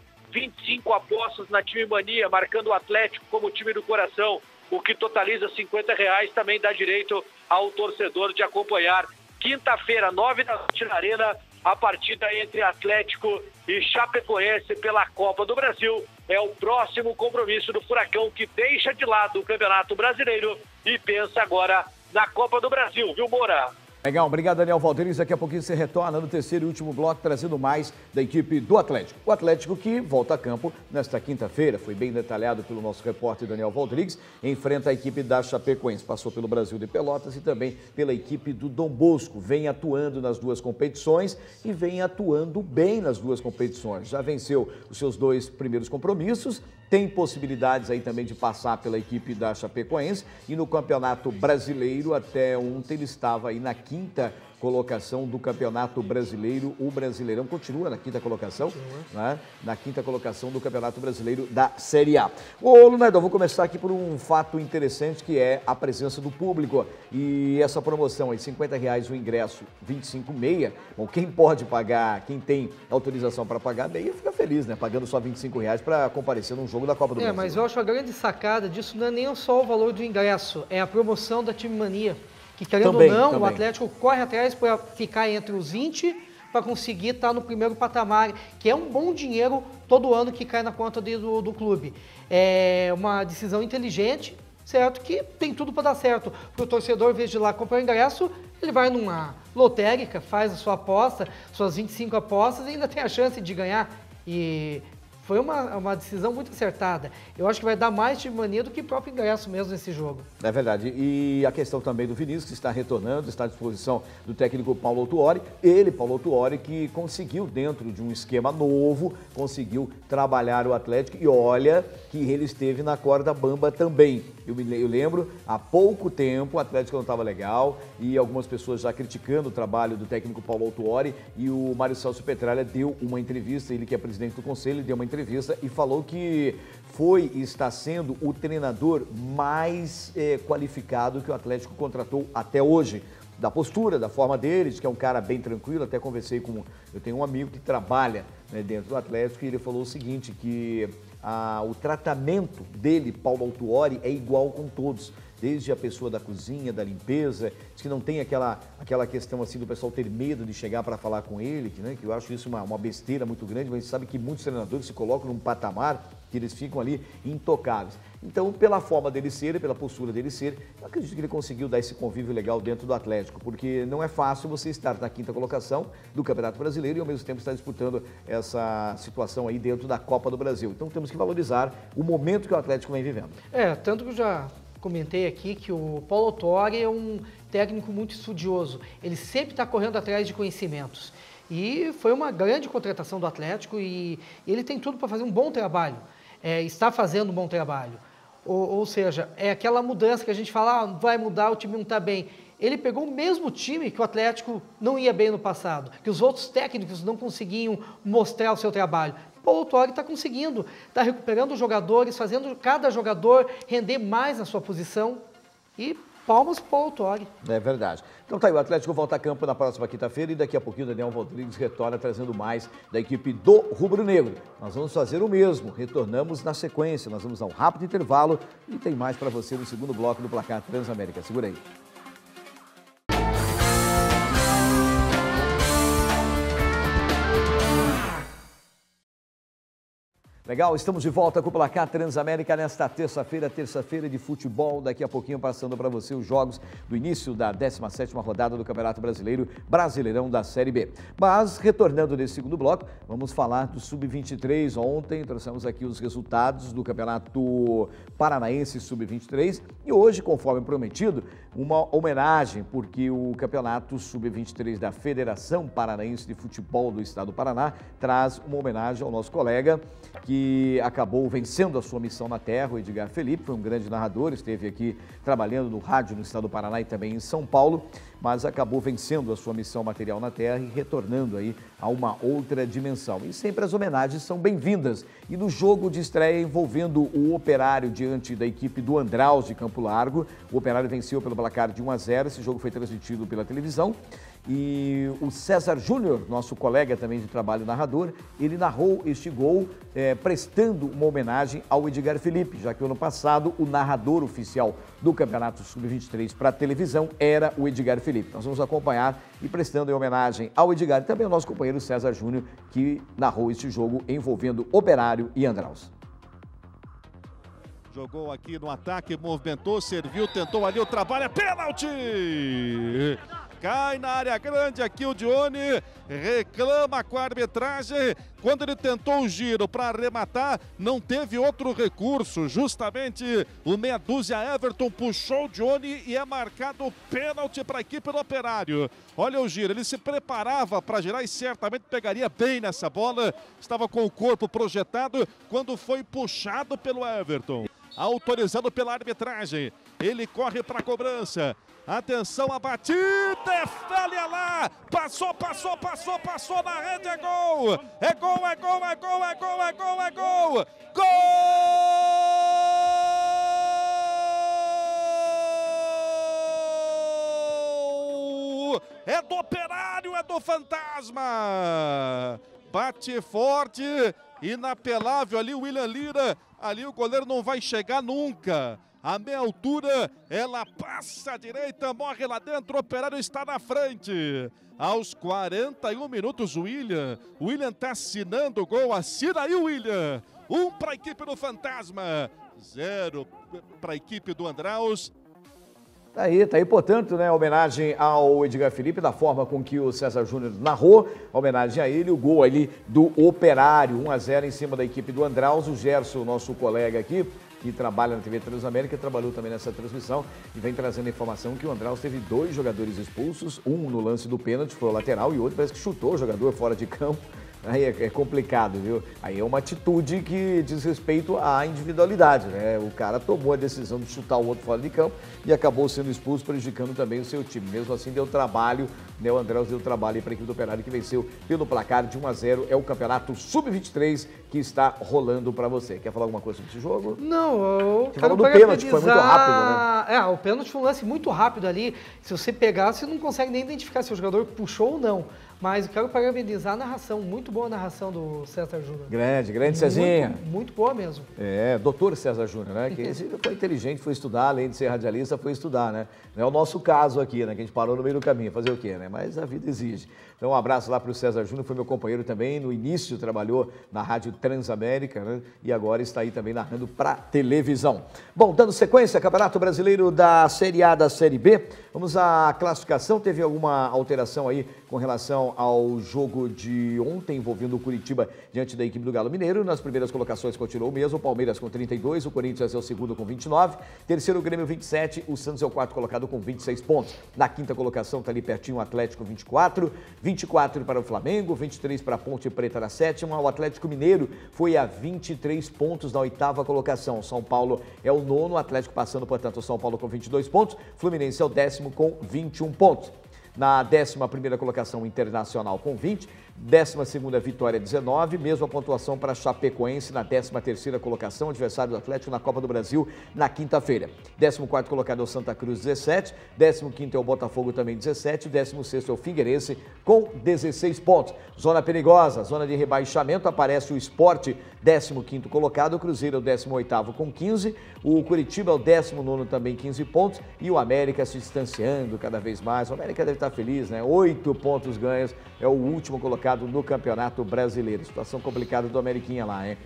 25 apostas na Time Mania, marcando o Atlético como time do coração, o que totaliza R$50, também dá direito ao torcedor de acompanhar. Quinta-feira, 9 da noite na Arena, a partida entre Atlético e Chapecoense pela Copa do Brasil. É o próximo compromisso do Furacão, que deixa de lado o Campeonato Brasileiro e pensa agora na Copa do Brasil, viu, Moura? Legal, obrigado, Daniel Valderes. Daqui a pouquinho você retorna no terceiro e último bloco, trazendo mais da equipe do Atlético. O Atlético que volta a campo nesta quinta-feira, foi bem detalhado pelo nosso repórter Daniel Valderes, enfrenta a equipe da Chapecoense, passou pelo Brasil de Pelotas e também pela equipe do Dom Bosco. Vem atuando nas duas competições e vem atuando bem nas duas competições. Já venceu os seus 2 primeiros compromissos, tem possibilidades aí também de passar pela equipe da Chapecoense e no Campeonato Brasileiro, até ontem ele estava aí na quinta colocação do Campeonato Brasileiro. O Brasileirão continua na quinta colocação, né? Na quinta colocação do Campeonato Brasileiro da Série A. Ô, Lunardo, vou começar aqui por um fato interessante, que é a presença do público. E essa promoção aí, R$50 o ingresso, 25 meia. Bom, quem pode pagar, quem tem autorização para pagar meia, fica feliz, né? Pagando só R$25 para comparecer num jogo da Copa do Brasil. Mas eu acho a grande sacada disso não é nem só o valor do ingresso, é a promoção da Time Mania. Que, querendo ou não, o Atlético corre atrás para ficar entre os 20 para conseguir estar no primeiro patamar, que é um bom dinheiro todo ano que cai na conta do clube. É uma decisão inteligente, certo? Que tem tudo para dar certo. Para o torcedor, em vez de ir lá comprar ingresso, ele vai numa lotérica, faz a sua aposta, suas 25 apostas e ainda tem a chance de ganhar. E foi uma decisão muito acertada. Eu acho que vai dar mais Time Mania do que o próprio ingresso mesmo nesse jogo. É verdade. E a questão também do Vinícius, que está retornando, está à disposição do técnico Paulo Autuori. Paulo Autuori, que conseguiu, dentro de um esquema novo, conseguiu trabalhar o Atlético. E olha que ele esteve na corda bamba também. Eu lembro, há pouco tempo, o Atlético não estava legal e algumas pessoas já criticando o trabalho do técnico Paulo Autuori, e o Mário Celso Petralha deu uma entrevista, ele que é presidente do conselho, deu uma entrevista e falou que foi e está sendo o treinador mais qualificado que o Atlético contratou até hoje. Da postura, da forma dele, diz que é um cara bem tranquilo. Até conversei com... Eu tenho um amigo que trabalha, né, dentro do Atlético, e ele falou o seguinte, que o tratamento dele, Paulo Autuori, é igual com todos. Desde a pessoa da cozinha, da limpeza, diz que não tem aquela questão assim do pessoal ter medo de chegar para falar com ele, né, que eu acho isso uma besteira muito grande, mas a gente sabe que muitos treinadores se colocam num patamar que eles ficam ali intocáveis. Então, pela forma dele ser, pela postura dele ser, eu acredito que ele conseguiu dar esse convívio legal dentro do Atlético, porque não é fácil você estar na quinta colocação do Campeonato Brasileiro e ao mesmo tempo estar disputando essa situação aí dentro da Copa do Brasil. Então, temos que valorizar o momento que o Atlético vem vivendo. Tanto que eu já comentei aqui que o Paulo Autuori é um técnico muito estudioso. Ele sempre está correndo atrás de conhecimentos. E foi uma grande contratação do Atlético e ele tem tudo para fazer um bom trabalho. Está fazendo um bom trabalho. Ou seja, é aquela mudança que a gente fala, vai mudar, o time não está bem. Ele pegou o mesmo time que o Atlético não ia bem no passado, que os outros técnicos não conseguiam mostrar o seu trabalho. O Paulo Autuori está conseguindo, está recuperando os jogadores, fazendo cada jogador render mais na sua posição e palmas para o Paulo Autuori. É verdade. Então tá aí, o Atlético volta a campo na próxima quinta-feira e daqui a pouquinho o Daniel Rodrigues retorna trazendo mais da equipe do Rubro Negro. Nós vamos fazer o mesmo, retornamos na sequência, nós vamos a um rápido intervalo e tem mais para você no segundo bloco do Placar Transamérica. Segura aí. Legal, estamos de volta com o Placar Transamérica nesta terça-feira de futebol. Daqui a pouquinho passando para você os jogos do início da 17ª rodada do Campeonato Brasileiro, Brasileirão da Série B. Mas, retornando nesse segundo bloco, vamos falar do Sub-23. Ontem trouxemos aqui os resultados do Campeonato Paranaense Sub-23 e hoje, conforme prometido, uma homenagem, porque o Campeonato Sub-23 da Federação Paranaense de Futebol do Estado do Paraná traz uma homenagem ao nosso colega que acabou vencendo a sua missão na terra, o Edgar Felipe, foi um grande narrador, esteve aqui trabalhando no rádio no Estado do Paraná e também em São Paulo, mas acabou vencendo a sua missão material na terra e retornando aí a uma outra dimensão. E sempre as homenagens são bem-vindas. E no jogo de estreia envolvendo o Operário diante da equipe do Andraus de Campo Largo, o Operário venceu pelo placar de 1-0, esse jogo foi transmitido pela televisão. E o César Júnior, nosso colega também de trabalho narrador, ele narrou este gol prestando uma homenagem ao Edgar Felipe, já que ano passado o narrador oficial do Campeonato Sub-23 para a televisão era o Edgar Felipe. Nós vamos acompanhar e prestando em homenagem ao Edgar e também ao nosso companheiro César Júnior, que narrou este jogo envolvendo Operário e Andraus. Jogou aqui no ataque, movimentou, serviu, tentou ali o trabalho, é pênalti! Cai na área grande aqui o Dione, reclama com a arbitragem. Quando ele tentou o giro para arrematar, não teve outro recurso. Justamente o meia dúzia Everton puxou o Dione e é marcado o pênalti para a equipe do Operário. Olha o giro, ele se preparava para girar e certamente pegaria bem nessa bola. Estava com o corpo projetado quando foi puxado pelo Everton. Autorizado pela arbitragem, ele corre para a cobrança. Atenção, a batida, é falha lá, passou na rede, é gol! É gol, é gol, é gol, é gol, é gol, é gol! Gol! É do Operário, é do Fantasma! Bate forte, inapelável ali o William Lira, ali o goleiro não vai chegar nunca. A meia altura, ela passa à direita, morre lá dentro, o Operário está na frente. Aos 41 minutos, o William está assinando o gol, assina aí o William. 1 para a equipe do Fantasma, 0 para a equipe do Andraus. Tá aí, portanto, né, homenagem ao Edgar Felipe, da forma com que o César Júnior narrou, homenagem a ele, o gol ali do Operário, 1-0 em cima da equipe do Andraus, o Gerson, nosso colega aqui, que trabalha na TV Transamérica, trabalhou também nessa transmissão e vem trazendo a informação que o Andraus teve 2 jogadores expulsos, um no lance do pênalti, foi o lateral, e outro parece que chutou o jogador fora de campo. Aí é complicado, viu? Aí é uma atitude que diz respeito à individualidade, né? O cara tomou a decisão de chutar o outro fora de campo e acabou sendo expulso, prejudicando também o seu time. Mesmo assim, deu trabalho, né? O Andraus deu trabalho para a equipe do Operário, que venceu pelo placar de 1-0. É o Campeonato Sub-23 que está rolando para você. Quer falar alguma coisa sobre esse jogo? Não, eu você falou do pênalti, foi muito rápido, né? O pênalti foi um lance muito rápido ali. Se você pegar, você não consegue nem identificar se o jogador puxou ou não. Mas eu quero parabenizar a narração, muito boa a narração do César Júnior. Grande Cezinha. Muito boa mesmo. É, doutor César Júnior, né? Que esse foi inteligente, foi estudar, além de ser radialista, foi estudar, né? Não é o nosso caso aqui, né? Que a gente parou no meio do caminho, fazer o quê, né? Mas a vida exige. Então, um abraço lá para o César Júnior, foi meu companheiro também, no início trabalhou na Rádio Transamérica, né? E agora está aí também narrando para televisão. Bom, dando sequência, Campeonato Brasileiro da Série A da Série B, vamos à classificação, teve alguma alteração aí com relação ao jogo de ontem, envolvendo o Curitiba diante da equipe do Galo Mineiro. Nas primeiras colocações continuou o mesmo, o Palmeiras com 32, o Corinthians é o segundo com 29, terceiro o Grêmio 27, o Santos é o quarto colocado com 26 pontos. Na quinta colocação está ali pertinho o Atlético 24 para o Flamengo, 23 para a Ponte Preta na sétima, o Atlético Mineiro foi a 23 pontos na oitava colocação. O São Paulo é o nono, o Atlético passando, portanto, o São Paulo com 22 pontos, Fluminense é o décimo com 21 pontos. Na 11ª colocação, Internacional com 20, 12ª Vitória 19, mesma pontuação para Chapecoense na 13ª colocação, adversário do Atlético na Copa do Brasil na quinta-feira. 14º colocado é o Santa Cruz 17, 15º é o Botafogo também 17, 16º é o Figueirense com 16 pontos. Zona perigosa, zona de rebaixamento, aparece o Sport 15º colocado, o Cruzeiro é o 18º com 15, o Curitiba é o 19º também 15 pontos e o América se distanciando cada vez mais. O América deve estar feliz, né? 8 pontos ganhos, é o último colocado no Campeonato Brasileiro. Situação complicada do Ameriquinha lá, hein?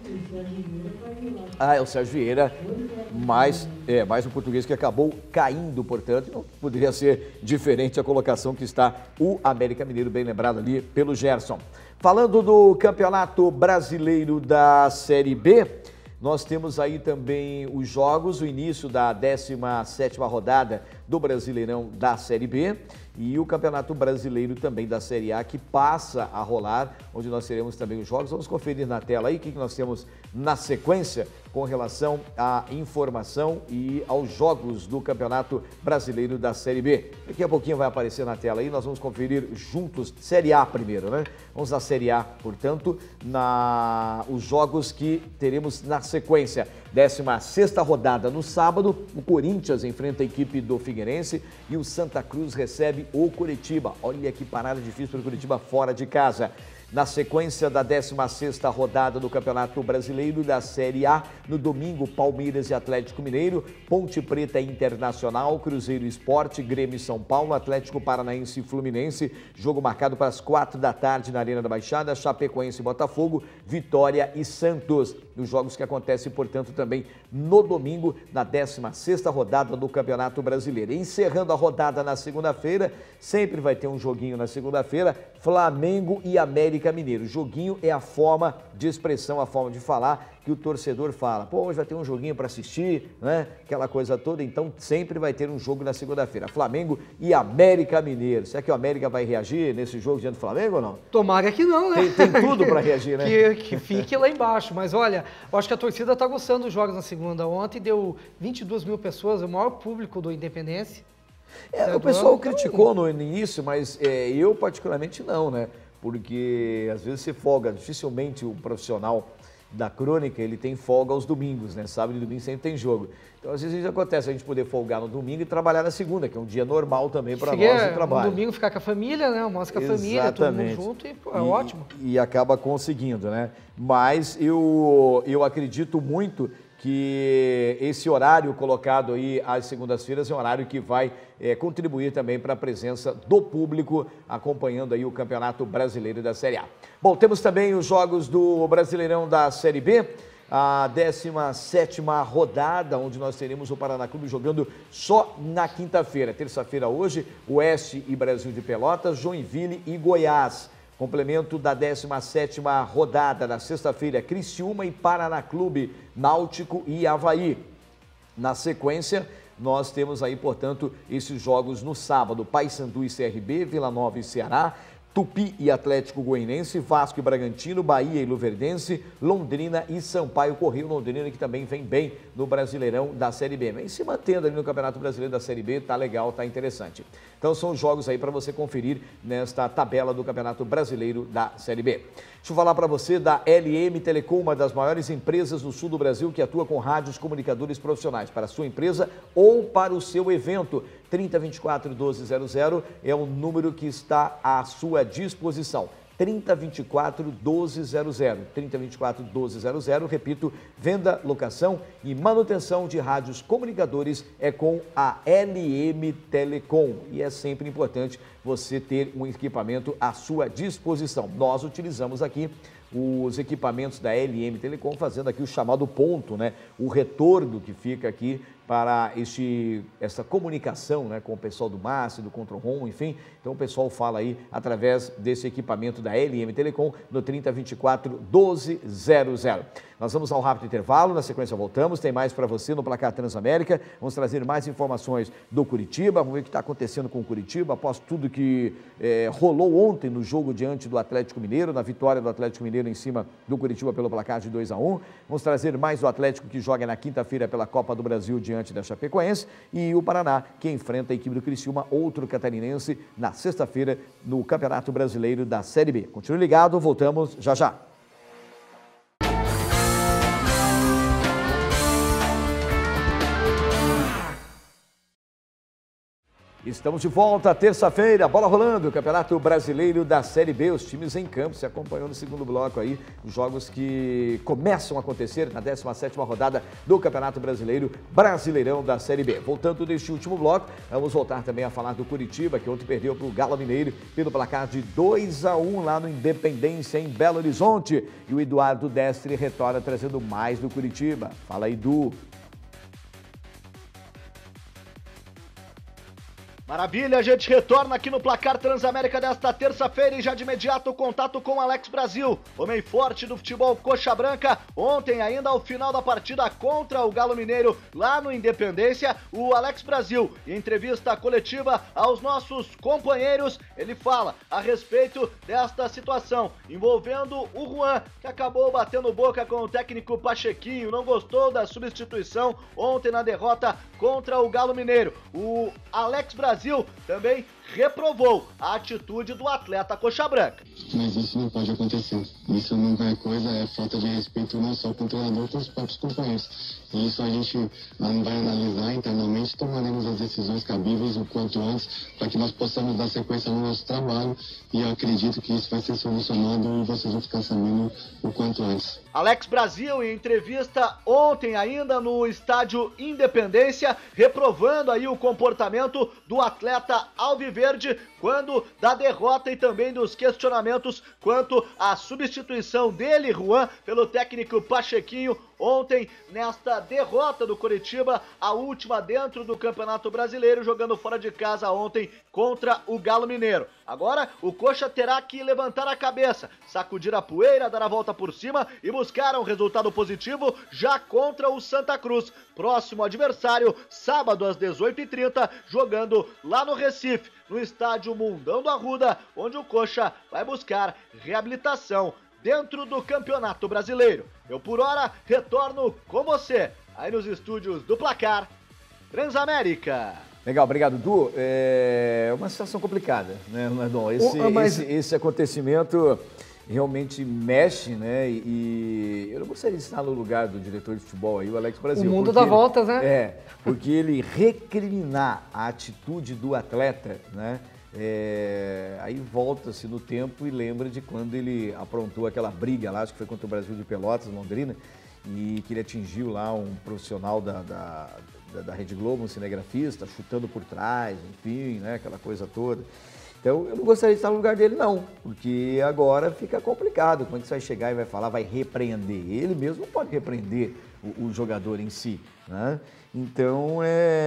É o Sérgio Vieira, mais um português que acabou caindo, portanto, não poderia ser diferente a colocação que está o América Mineiro, bem lembrado ali pelo Gerson. Falando do Campeonato Brasileiro da Série B, nós temos aí também os jogos, o início da 17ª rodada do Brasileirão da Série B e o Campeonato Brasileiro também da Série A, que passa a rolar, onde nós teremos também os jogos. Vamos conferir na tela aí o que nós temos na sequência com relação à informação e aos jogos do Campeonato Brasileiro da Série B. Daqui a pouquinho vai aparecer na tela aí, nós vamos conferir juntos, Série A primeiro, né? Vamos à Série A, portanto, os jogos que teremos na sequência. 16ª rodada no sábado, o Corinthians enfrenta a equipe do Figueirense e o Santa Cruz recebe o Curitiba. Olha que parada difícil para o Curitiba fora de casa. Na sequência da 16ª rodada do Campeonato Brasileiro da Série A, no domingo, Palmeiras e Atlético Mineiro, Ponte Preta Internacional, Cruzeiro Esporte, Grêmio e São Paulo, Atlético Paranaense e Fluminense, jogo marcado para as 4 da tarde na Arena da Baixada, Chapecoense e Botafogo, Vitória e Santos. Os jogos que acontecem, portanto, também no domingo, na 16ª rodada do Campeonato Brasileiro. Encerrando a rodada na segunda-feira, sempre vai ter um joguinho na segunda-feira, Flamengo e América Mineiro. Joguinho é a forma de expressão, a forma de falar que o torcedor fala. Pô, hoje vai ter um joguinho para assistir, né? Aquela coisa toda. Então, sempre vai ter um jogo na segunda-feira. Flamengo e América Mineiro. Será que o América vai reagir nesse jogo diante do Flamengo ou não? Tomara que não, né? Tem tudo para reagir, né? Que fique lá embaixo. Mas olha, eu acho que a torcida está gostando dos jogos na segunda. Ontem deu 22 mil pessoas, o maior público do Independência. O pessoal criticou no início, mas eu particularmente não, né? Porque às vezes você folga, dificilmente o profissional da crônica, ele tem folga aos domingos, né? Sábado e domingo sempre tem jogo. Então, às vezes acontece a gente poder folgar no domingo e trabalhar na segunda, que é um dia normal também para nós de trabalho. No domingo ficar com a família, né? Almoço com a família, todo mundo junto e pô, é ótimo. E acaba conseguindo, né? Mas eu acredito muito que esse horário colocado aí às segundas-feiras é um horário que vai contribuir também para a presença do público acompanhando aí o Campeonato Brasileiro da Série A. Bom, temos também os jogos do Brasileirão da Série B, a 17ª rodada, onde nós teremos o Paraná Clube jogando só na quinta-feira. Terça-feira hoje, Oeste e Brasil de Pelotas, Joinville e Goiás. Complemento da 17ª rodada, na sexta-feira, Criciúma e Paraná Clube, Náutico e Avaí. Na sequência, nós temos aí, portanto, esses jogos no sábado, Paysandu e CRB, Vila Nova e Ceará, Tupi e Atlético Goianense, Vasco e Bragantino, Bahia e Luverdense, Londrina e Sampaio Correia. Londrina que também vem bem no Brasileirão da Série B. Vem se mantendo ali no Campeonato Brasileiro da Série B, tá legal, tá interessante. Então são os jogos aí para você conferir nesta tabela do Campeonato Brasileiro da Série B. Deixa eu falar para você da LM Telecom, uma das maiores empresas no sul do Brasil que atua com rádios comunicadores profissionais para a sua empresa ou para o seu evento. 3024-1200 é o número que está à sua disposição. 3024-1200. 3024-1200, repito, venda, locação e manutenção de rádios comunicadores é com a LM Telecom. E é sempre importante você ter um equipamento à sua disposição. Nós utilizamos aqui os equipamentos da LM Telecom, fazendo aqui o chamado ponto, né? O retorno que fica aqui para essa comunicação, né, com o pessoal do Márcio, do Control Home, enfim. Então o pessoal fala aí através desse equipamento da LM Telecom no 3024-1200. Nós vamos a um rápido intervalo, na sequência voltamos, tem mais para você no Placar Transamérica, vamos trazer mais informações do Curitiba, vamos ver o que está acontecendo com o Curitiba, após tudo que rolou ontem no jogo diante do Atlético Mineiro, na vitória do Atlético Mineiro em cima do Curitiba pelo placar de 2-1, vamos trazer mais do Atlético que joga na quinta-feira pela Copa do Brasil diante da Chapecoense e o Paraná que enfrenta a equipe do Criciúma, outro catarinense, na sexta-feira no Campeonato Brasileiro da Série B. Continue ligado, voltamos já já. Estamos de volta, terça-feira, bola rolando, Campeonato Brasileiro da Série B, os times em campo, se acompanhou no segundo bloco aí, os jogos que começam a acontecer na 17ª rodada do Campeonato Brasileiro, Brasileirão da Série B. Voltando deste último bloco, vamos voltar também a falar do Curitiba, que ontem perdeu para o Galo Mineiro pelo placar de 2-1 lá no Independência, em Belo Horizonte. E o Eduardo Destre retorna trazendo mais do Curitiba. Fala, Edu. Maravilha, a gente retorna aqui no Placar Transamérica desta terça-feira e já de imediato o contato com o Alex Brasil, homem forte do futebol coxa branca. Ontem ainda ao final da partida contra o Galo Mineiro lá no Independência, o Alex Brasil, em entrevista coletiva aos nossos companheiros, ele fala a respeito desta situação envolvendo o Juan, que acabou batendo boca com o técnico Pachequinho, não gostou da substituição ontem na derrota contra o Galo Mineiro. O Alex Brasil também reprovou a atitude do atleta coxa branca. Mas isso não pode acontecer. Isso não é coisa, é falta de respeito não só com o treinador, com os próprios companheiros. E isso a gente vai analisar internamente e tomaremos as decisões cabíveis o quanto antes, para que nós possamos dar sequência no nosso trabalho. E eu acredito que isso vai ser solucionado e vocês vão ficar sabendo o quanto antes. Alex Brasil, em entrevista ontem ainda no estádio Independência, reprovando aí o comportamento do atleta alviverde quando da derrota e também dos questionamentos quanto à substituição dele, Juan, pelo técnico Pachequinho ontem nesta derrota do Coritiba, a última dentro do Campeonato Brasileiro, jogando fora de casa ontem contra o Galo Mineiro. Agora o Coxa terá que levantar a cabeça, sacudir a poeira, dar a volta por cima e buscar um resultado positivo já contra o Santa Cruz. Próximo adversário, sábado às 18h30, jogando lá no Recife, no estádio Mundão do Arruda, onde o Coxa vai buscar reabilitação dentro do Campeonato Brasileiro. Eu, por hora, retorno com você, aí nos estúdios do Placar Transamérica. Legal, obrigado, Du. É uma situação complicada, né, Nardon? Esse acontecimento realmente mexe, né? E eu não gostaria de estar no lugar do diretor de futebol aí, o Alex Brasil. O mundo dá voltas, né? É, porque ele recriminar a atitude do atleta, né? Aí volta-se no tempo e lembra de quando ele aprontou aquela briga lá, acho que foi contra o Brasil de Pelotas, Londrina, e que ele atingiu lá um profissional da Rede Globo, um cinegrafista, chutando por trás, enfim, né, aquela coisa toda. Então, eu não gostaria de estar no lugar dele, não, porque agora fica complicado. Como é que você vai chegar e vai falar, vai repreender? Ele mesmo não pode repreender o jogador em si, né? Então,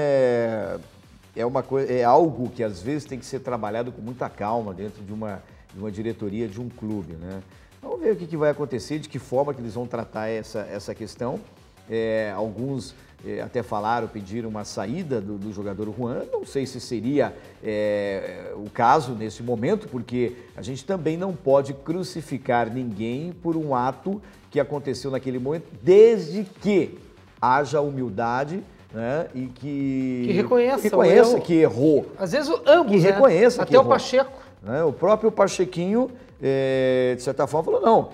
é algo que às vezes tem que ser trabalhado com muita calma dentro de uma diretoria de um clube, né? Vamos ver o que vai acontecer, de que forma que eles vão tratar essa questão. Alguns até falaram, pediram uma saída do jogador Juan. Não sei se seria o caso nesse momento, porque a gente também não pode crucificar ninguém por um ato que aconteceu naquele momento, desde que haja humildade, né? E que reconheça que errou. Às vezes ambos, que reconheça até que o errou, Pacheco. né? O próprio Pachequinho, de certa forma, falou, não,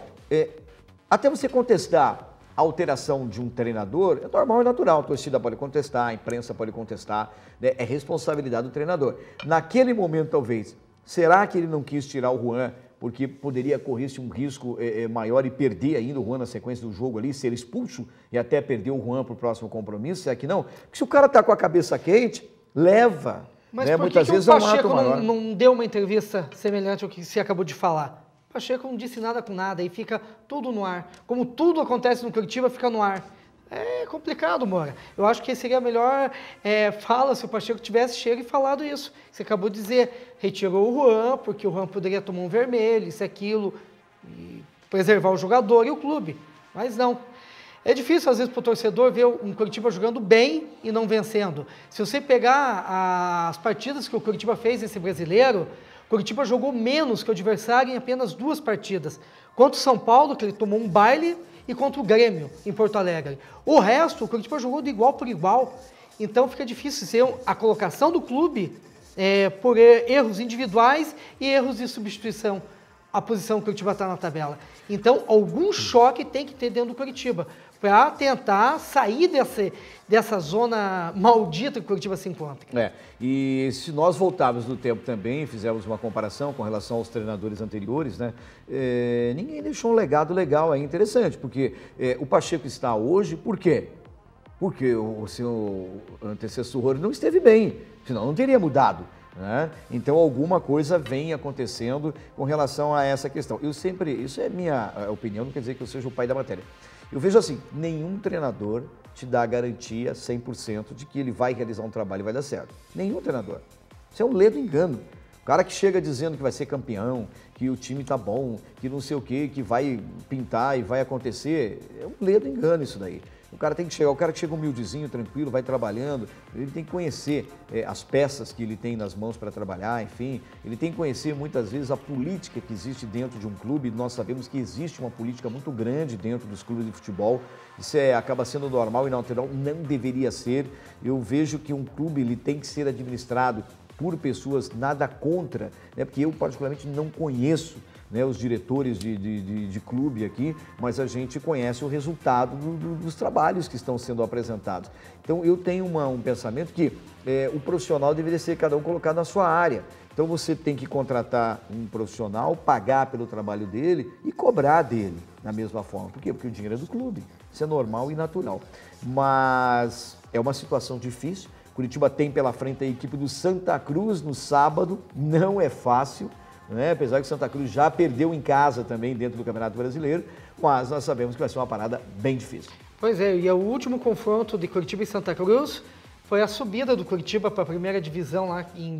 até você contestar a alteração de um treinador, é normal e natural, a torcida pode contestar, a imprensa pode contestar, né? É responsabilidade do treinador. Naquele momento, talvez, será que ele não quis tirar o Juan porque poderia correr-se um risco maior e perder ainda o Juan na sequência do jogo ali, ser expulso e até perder o Juan para o próximo compromisso? Será que não? Porque se o cara está com a cabeça quente, leva. Mas né? por Muitas que vezes o é um Pacheco ato maior. não deu uma entrevista semelhante ao que você acabou de falar? O Pacheco não disse nada com nada e fica tudo no ar. Como tudo acontece no Coritiba, fica no ar. É complicado, Moura. Eu acho que seria melhor fala se o Pacheco tivesse chego e falado isso. Você acabou de dizer, retirou o Juan, porque o Juan poderia tomar um vermelho, isso, aquilo, e preservar o jogador e o clube. Mas não. É difícil, às vezes, para o torcedor ver um Coritiba jogando bem e não vencendo. Se você pegar as partidas que o Coritiba fez nesse brasileiro, o Coritiba jogou menos que o adversário em apenas 2 partidas. Contra o São Paulo, que ele tomou um baile, e contra o Grêmio, em Porto Alegre. O resto, o Coritiba jogou de igual por igual. Então fica difícil ser a colocação do clube por erros individuais e erros de substituição, a posição que o Coritiba está na tabela. Então, algum choque tem que ter dentro do Coritiba, para tentar sair dessa zona maldita que o Coritiba se encontra. E se nós voltarmos no tempo também, fizermos uma comparação com relação aos treinadores anteriores, né? Ninguém deixou um legado legal aí interessante, porque o Pacheco está hoje, por quê? Porque o seu antecessor não esteve bem, senão não teria mudado, né? Então alguma coisa vem acontecendo com relação a essa questão. Isso é minha opinião, não quer dizer que eu seja o pai da matéria. Eu vejo assim, nenhum treinador te dá garantia 100% de que ele vai realizar um trabalho e vai dar certo. Nenhum treinador. Isso é um ledo engano. O cara que chega dizendo que vai ser campeão, que o time tá bom, que não sei o quê, que vai pintar e vai acontecer, é um ledo engano isso daí. O cara tem que chegar, o cara que chega humildezinho, tranquilo, vai trabalhando, ele tem que conhecer as peças que ele tem nas mãos para trabalhar, enfim, ele tem que conhecer muitas vezes a política que existe dentro de um clube. Nós sabemos que existe uma política muito grande dentro dos clubes de futebol, isso acaba sendo normal e não deveria ser. Eu vejo que um clube ele tem que ser administrado por pessoas, nada contra, né? Porque eu particularmente não conheço, né, os diretores de clube aqui, mas a gente conhece o resultado dos trabalhos que estão sendo apresentados. Então eu tenho um pensamento que o profissional deveria ser cada um colocado na sua área. Então você tem que contratar um profissional, pagar pelo trabalho dele e cobrar dele da mesma forma. Por quê? Porque o dinheiro é do clube. Isso é normal e natural. Mas é uma situação difícil. Curitiba tem pela frente a equipe do Santa Cruz no sábado, não é fácil, né? Apesar que o Santa Cruz já perdeu em casa também dentro do Campeonato Brasileiro, mas nós sabemos que vai ser uma parada bem difícil. Pois é, e o último confronto de Curitiba e Santa Cruz foi a subida do Curitiba para a primeira divisão lá em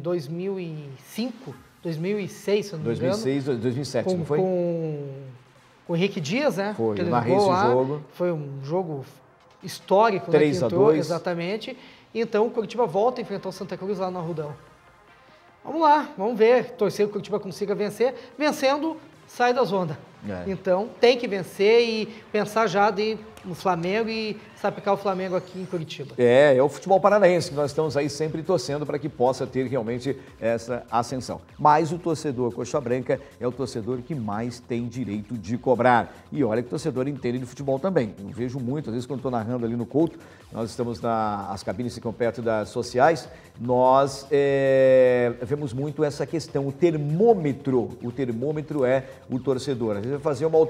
2005, 2006, se não me engano. 2007, não foi? Com o Henrique Dias, né? Foi, eu narrei esse jogo. Foi um jogo histórico, 3-2. Exatamente. Então o Curitiba volta a enfrentar o Santa Cruz lá no Arrudão. Vamos lá, vamos ver, torcer que o Curitiba consiga vencer. Vencendo, sai da zona. Então tem que vencer e pensar já no Flamengo e sapecar o Flamengo aqui em Curitiba. É o futebol paranaense que nós estamos aí sempre torcendo para que possa ter realmente essa ascensão. Mas o torcedor coxa branca é o torcedor que mais tem direito de cobrar. E olha que o torcedor entende de futebol também. Eu vejo muito, às vezes quando estou narrando ali no Couto, nós estamos as cabines ficam perto das sociais, nós vemos muito essa questão, o termômetro é o torcedor. Às vezes vai fazer uma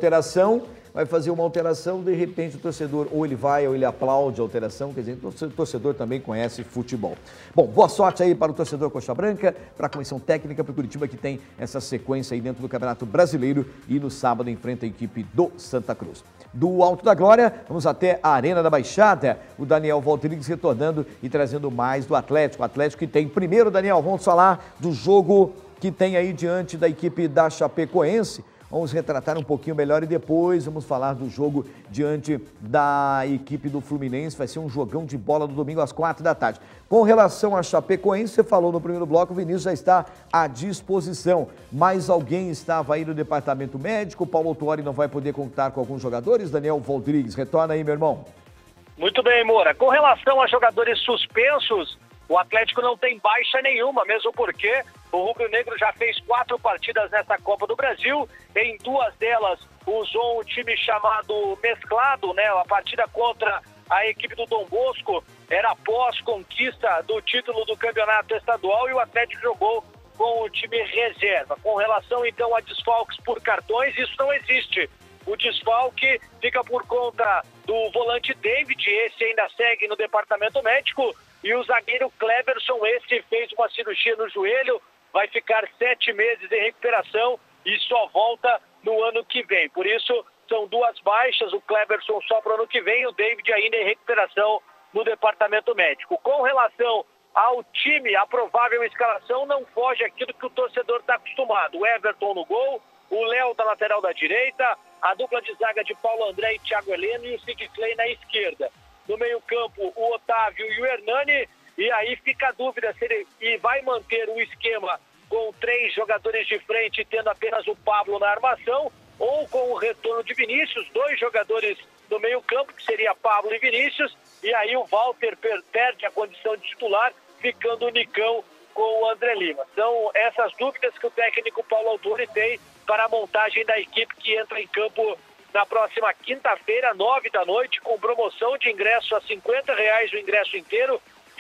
alteração, de repente o torcedor ou ele vai ou ele aplaude a alteração, quer dizer, o torcedor também conhece futebol. Bom, boa sorte aí para o torcedor coxa branca, para a comissão técnica, para o Curitiba que tem essa sequência aí dentro do Campeonato Brasileiro e no sábado enfrenta a equipe do Santa Cruz. Do Alto da Glória, vamos até a Arena da Baixada, o Daniel Valterigues retornando e trazendo mais do Atlético. O Atlético que tem primeiro, Daniel, vamos falar do jogo que tem aí diante da equipe da Chapecoense. Vamos retratar um pouquinho melhor e depois vamos falar do jogo diante da equipe do Fluminense. Vai ser um jogão de bola no domingo às 4 da tarde. Com relação a Chapecoense, você falou no primeiro bloco, o Vinícius já está à disposição. Mais alguém estava aí no departamento médico? O Paulo Autuori não vai poder contar com alguns jogadores? Daniel Rodrigues, retorna aí, meu irmão. Muito bem, Moura. Com relação a jogadores suspensos, o Atlético não tem baixa nenhuma, mesmo porque o rubro-negro já fez 4 partidas nessa Copa do Brasil. Em 2 delas usou um time chamado mesclado, né? A partida contra a equipe do Dom Bosco era após conquista do título do campeonato estadual e o Atlético jogou com o time reserva. Com relação então a desfalques por cartões, isso não existe. O desfalque fica por conta do volante David, esse ainda segue no departamento médico, e o zagueiro Cleberson, esse fez uma cirurgia no joelho, vai ficar 7 meses em recuperação e só volta no ano que vem. Por isso, são 2 baixas, o Cleberson só para o ano que vem e o David ainda em recuperação no departamento médico. Com relação ao time, a provável escalação não foge aquilo que o torcedor está acostumado. O Everton no gol, o Léo da lateral da direita, a dupla de zaga de Paulo André e Thiago Heleno e o Sid Clay na esquerda. No meio-campo, o Otávio e o Hernani. E aí fica a dúvida se ele vai manter o esquema com 3 jogadores de frente, tendo apenas o Pablo na armação, ou com o retorno de Vinícius, 2 jogadores no meio-campo, que seria Pablo e Vinícius. E aí o Walter perde a condição de titular, ficando o Nicão com o André Lima. São essas dúvidas que o técnico Paulo Autuori tem para a montagem da equipe que entra em campo na próxima quinta-feira, 9 da noite, com promoção de ingresso a R$50 o ingresso inteiro,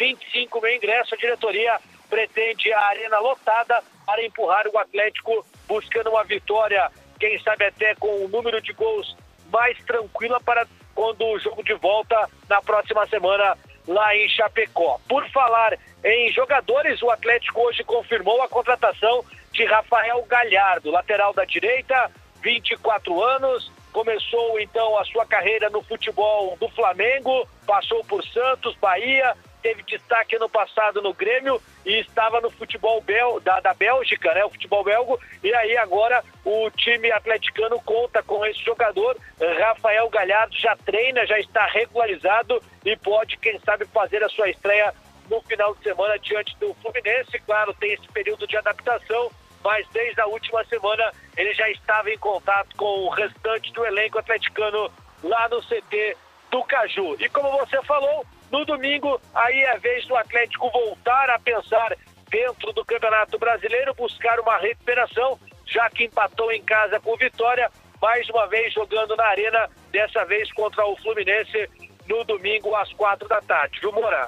25 mil ingresso. A diretoria pretende a arena lotada para empurrar o Atlético buscando uma vitória, quem sabe até com um número de gols mais tranquila para quando o jogo de volta na próxima semana lá em Chapecó. Por falar em jogadores, o Atlético hoje confirmou a contratação de Rafael Galhardo, lateral da direita, 24 anos, começou então a sua carreira no futebol do Flamengo, passou por Santos, Bahia, teve destaque ano passado no Grêmio e estava no futebol da Bélgica, né, o futebol belgo, e aí agora o time atleticano conta com esse jogador. Rafael Galhardo já treina, já está regularizado e pode, quem sabe, fazer a sua estreia no final de semana diante do Fluminense. Claro, tem esse período de adaptação, mas desde a última semana ele já estava em contato com o restante do elenco atleticano lá no CT do Caju. E como você falou, no domingo, aí é a vez do Atlético voltar a pensar dentro do Campeonato Brasileiro, buscar uma recuperação, já que empatou em casa com Vitória, mais uma vez jogando na Arena, dessa vez contra o Fluminense, no domingo às 4 da tarde. Viu, Moura?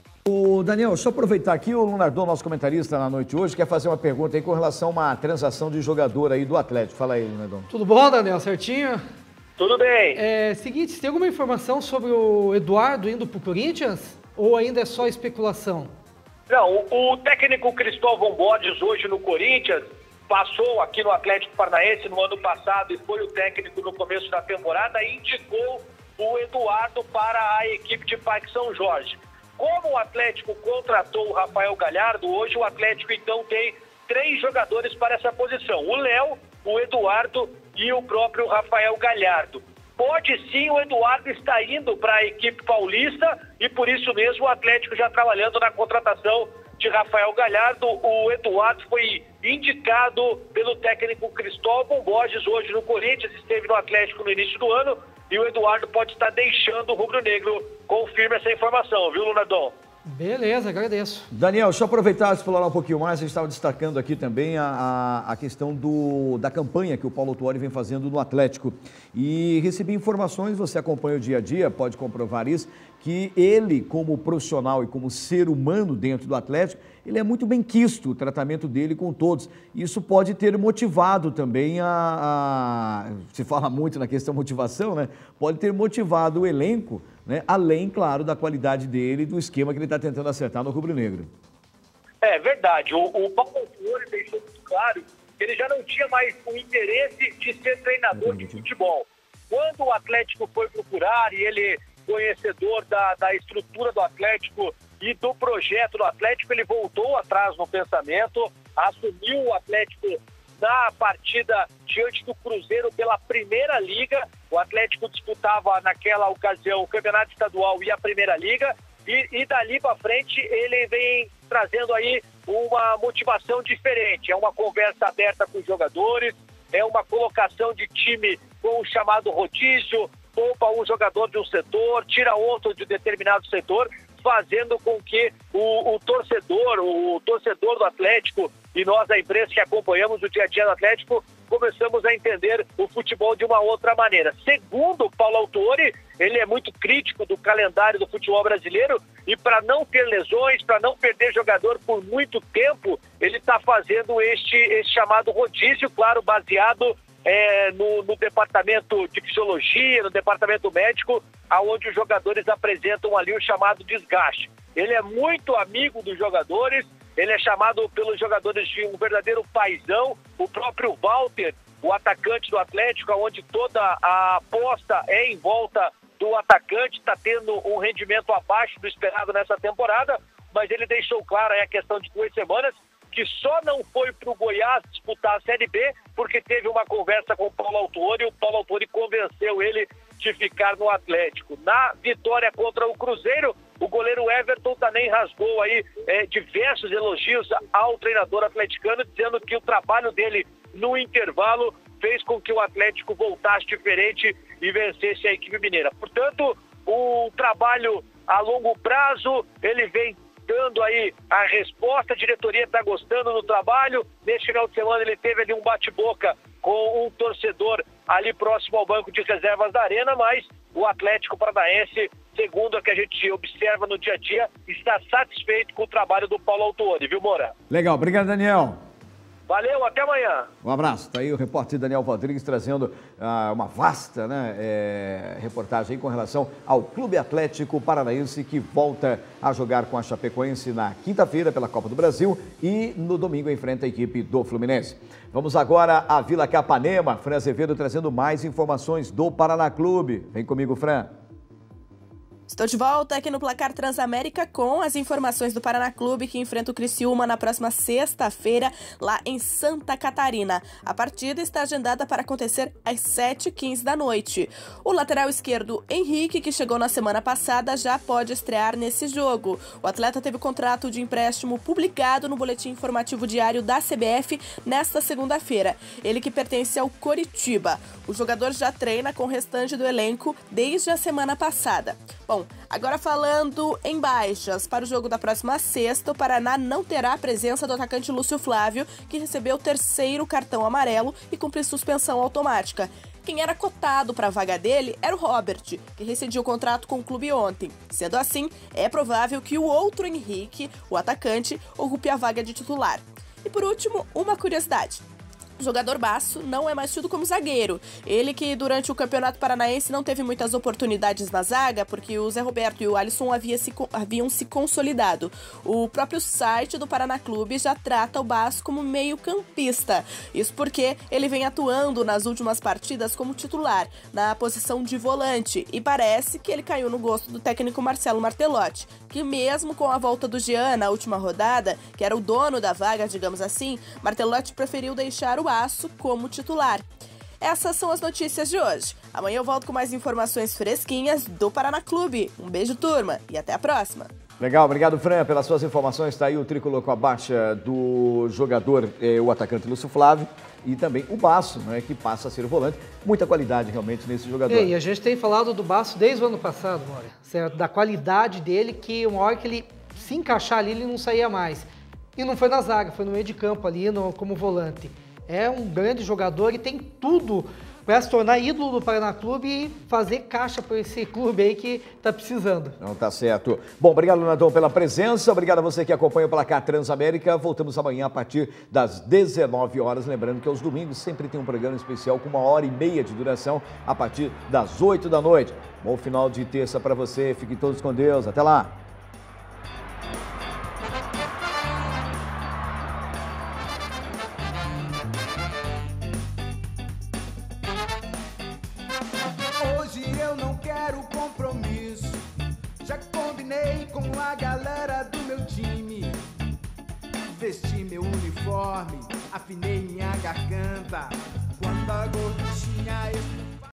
O Daniel, deixa eu aproveitar aqui, o Lunardon, nosso comentarista na noite hoje, quer fazer uma pergunta aí com relação a uma transação de jogador aí do Atlético. Fala aí, Lunardon. Tudo bom, Daniel? Certinho? Tudo bem. Seguinte, tem alguma informação sobre o Eduardo indo para o Corinthians? Ou ainda é só especulação? Não, o técnico Cristóvão Borges hoje no Corinthians passou aqui no Atlético Paranaense no ano passado e foi o técnico no começo da temporada e indicou o Eduardo para a equipe de Parque São Jorge. Como o Atlético contratou o Rafael Galhardo, hoje o Atlético então tem 3 jogadores para essa posição. O Léo, o Eduardo e o próprio Rafael Galhardo. Pode sim, o Eduardo está indo para a equipe paulista e por isso mesmo o Atlético já trabalhando na contratação de Rafael Galhardo. O Eduardo foi indicado pelo técnico Cristóvão Borges hoje no Corinthians, esteve no Atlético no início do ano e o Eduardo pode estar deixando o rubro-negro. Confirma essa informação, viu, Lunardon? Beleza, agradeço. Daniel, deixa eu aproveitar e explorar um pouquinho mais. A gente estava destacando aqui também a questão da campanha que o Paulo Autuori vem fazendo no Atlético. E recebi informações, você acompanha o dia a dia, pode comprovar isso, que ele, como profissional e como ser humano dentro do Atlético, ele é muito bem quisto, o tratamento dele com todos. Isso pode ter motivado também se fala muito na questão motivação, né? Pode ter motivado o elenco, né? Além, claro, da qualidade dele e do esquema que ele está tentando acertar no rubro-negro. É verdade. O Paulo Autuori deixou muito claro que ele já não tinha mais o interesse de ser treinador de futebol. Quando o Atlético foi procurar e ele, conhecedor da estrutura do Atlético e do projeto do Atlético, ele voltou atrás no pensamento, assumiu o Atlético na partida diante do Cruzeiro pela Primeira Liga. O Atlético disputava naquela ocasião o Campeonato Estadual e a Primeira Liga, e dali para frente ele vem trazendo aí uma motivação diferente. É uma conversa aberta com os jogadores, é uma colocação de time com o chamado rodízio, poupa um jogador de um setor, tira outro de determinado setor, fazendo com que o torcedor do Atlético e nós da imprensa que acompanhamos o dia a dia do Atlético começamos a entender o futebol de uma outra maneira. Segundo Paulo Autuori, ele é muito crítico do calendário do futebol brasileiro e para não ter lesões, para não perder jogador por muito tempo, ele está fazendo este chamado rodízio, claro, baseado no departamento de fisiologia, no departamento médico, aonde os jogadores apresentam ali o chamado desgaste. Ele é muito amigo dos jogadores, ele é chamado pelos jogadores de um verdadeiro paizão. O próprio Walter, o atacante do Atlético, onde toda a aposta é em volta do atacante, está tendo um rendimento abaixo do esperado nessa temporada, mas ele deixou claro aí a questão de 2 semanas, que só não foi para o Goiás disputar a Série B, porque teve uma conversa com o Paulo Autuori, e o Paulo Autuori convenceu ele de ficar no Atlético. Na vitória contra o Cruzeiro, o goleiro Everton também rasgou aí diversos elogios ao treinador atleticano, dizendo que o trabalho dele no intervalo fez com que o Atlético voltasse diferente e vencesse a equipe mineira. Portanto, o trabalho a longo prazo, ele vem dando aí a resposta, a diretoria está gostando do trabalho. Neste final de semana ele teve ali um bate-boca com um torcedor ali próximo ao banco de reservas da Arena, mas o Atlético Paranaense, segundo o que a gente observa no dia a dia, está satisfeito com o trabalho do Paulo Autuori, viu, Moura? Legal, obrigado, Daniel. Valeu, até amanhã. Um abraço. Está aí o repórter Daniel Rodrigues trazendo uma vasta reportagem com relação ao Clube Atlético Paranaense, que volta a jogar com a Chapecoense na quinta-feira pela Copa do Brasil e no domingo enfrenta a equipe do Fluminense. Vamos agora à Vila Capanema. Fran Azevedo trazendo mais informações do Paraná Clube. Vem comigo, Fran. Estou de volta aqui no Placar Transamérica com as informações do Paraná Clube, que enfrenta o Criciúma na próxima sexta-feira, lá em Santa Catarina. A partida está agendada para acontecer às 7h15 da noite. O lateral esquerdo Henrique, que chegou na semana passada, já pode estrear nesse jogo. O atleta teve o contrato de empréstimo publicado no boletim informativo diário da CBF nesta segunda-feira. Ele que pertence ao Coritiba. O jogador já treina com o restante do elenco desde a semana passada. Bom, agora falando em baixas, para o jogo da próxima sexta, o Paraná não terá a presença do atacante Lúcio Flávio, que recebeu o 3º cartão amarelo e cumpriu suspensão automática. Quem era cotado para a vaga dele era o Robert, que rescindiu o contrato com o clube ontem. Sendo assim, é provável que o outro Henrique, o atacante, ocupe a vaga de titular. E por último, uma curiosidade. O jogador Basso não é mais tido como zagueiro. Ele que durante o Campeonato Paranaense não teve muitas oportunidades na zaga, porque o Zé Roberto e o Alisson haviam se consolidado. O próprio site do Paraná Clube já trata o Basso como meio-campista. Isso porque ele vem atuando nas últimas partidas como titular, na posição de volante. E parece que ele caiu no gosto do técnico Marcelo Martelotti, que mesmo com a volta do Jean na última rodada, que era o dono da vaga, digamos assim, Martelotti preferiu deixar o Basso como titular. Essas são as notícias de hoje. Amanhã eu volto com mais informações fresquinhas do Paraná Clube. Um beijo, turma, e até a próxima. Legal, obrigado, Fran, pelas suas informações. Está aí o tricolor com a baixa do jogador, o atacante Lúcio Flávio, e também o Basso, né, que passa a ser o volante. Muita qualidade realmente nesse jogador. E a gente tem falado do Basso desde o ano passado, Moura, certo? Da qualidade dele, que uma hora que ele se encaixar ali, ele não saía mais. E não foi na zaga, foi no meio de campo ali, como volante. É um grande jogador e tem tudo para se tornar ídolo do Paraná Clube e fazer caixa para esse clube aí que está precisando. Não, tá certo. Bom, obrigado, Leonardão, pela presença. Obrigado a você que acompanha o Placar Transamérica. Voltamos amanhã a partir das 19 horas. Lembrando que aos domingos sempre tem um programa especial com 1h30 de duração a partir das 8 da noite. Bom final de terça para você. Fiquem todos com Deus. Até lá. Com a galera do meu time, vesti meu uniforme, afinei minha garganta. Quando a gorduchinha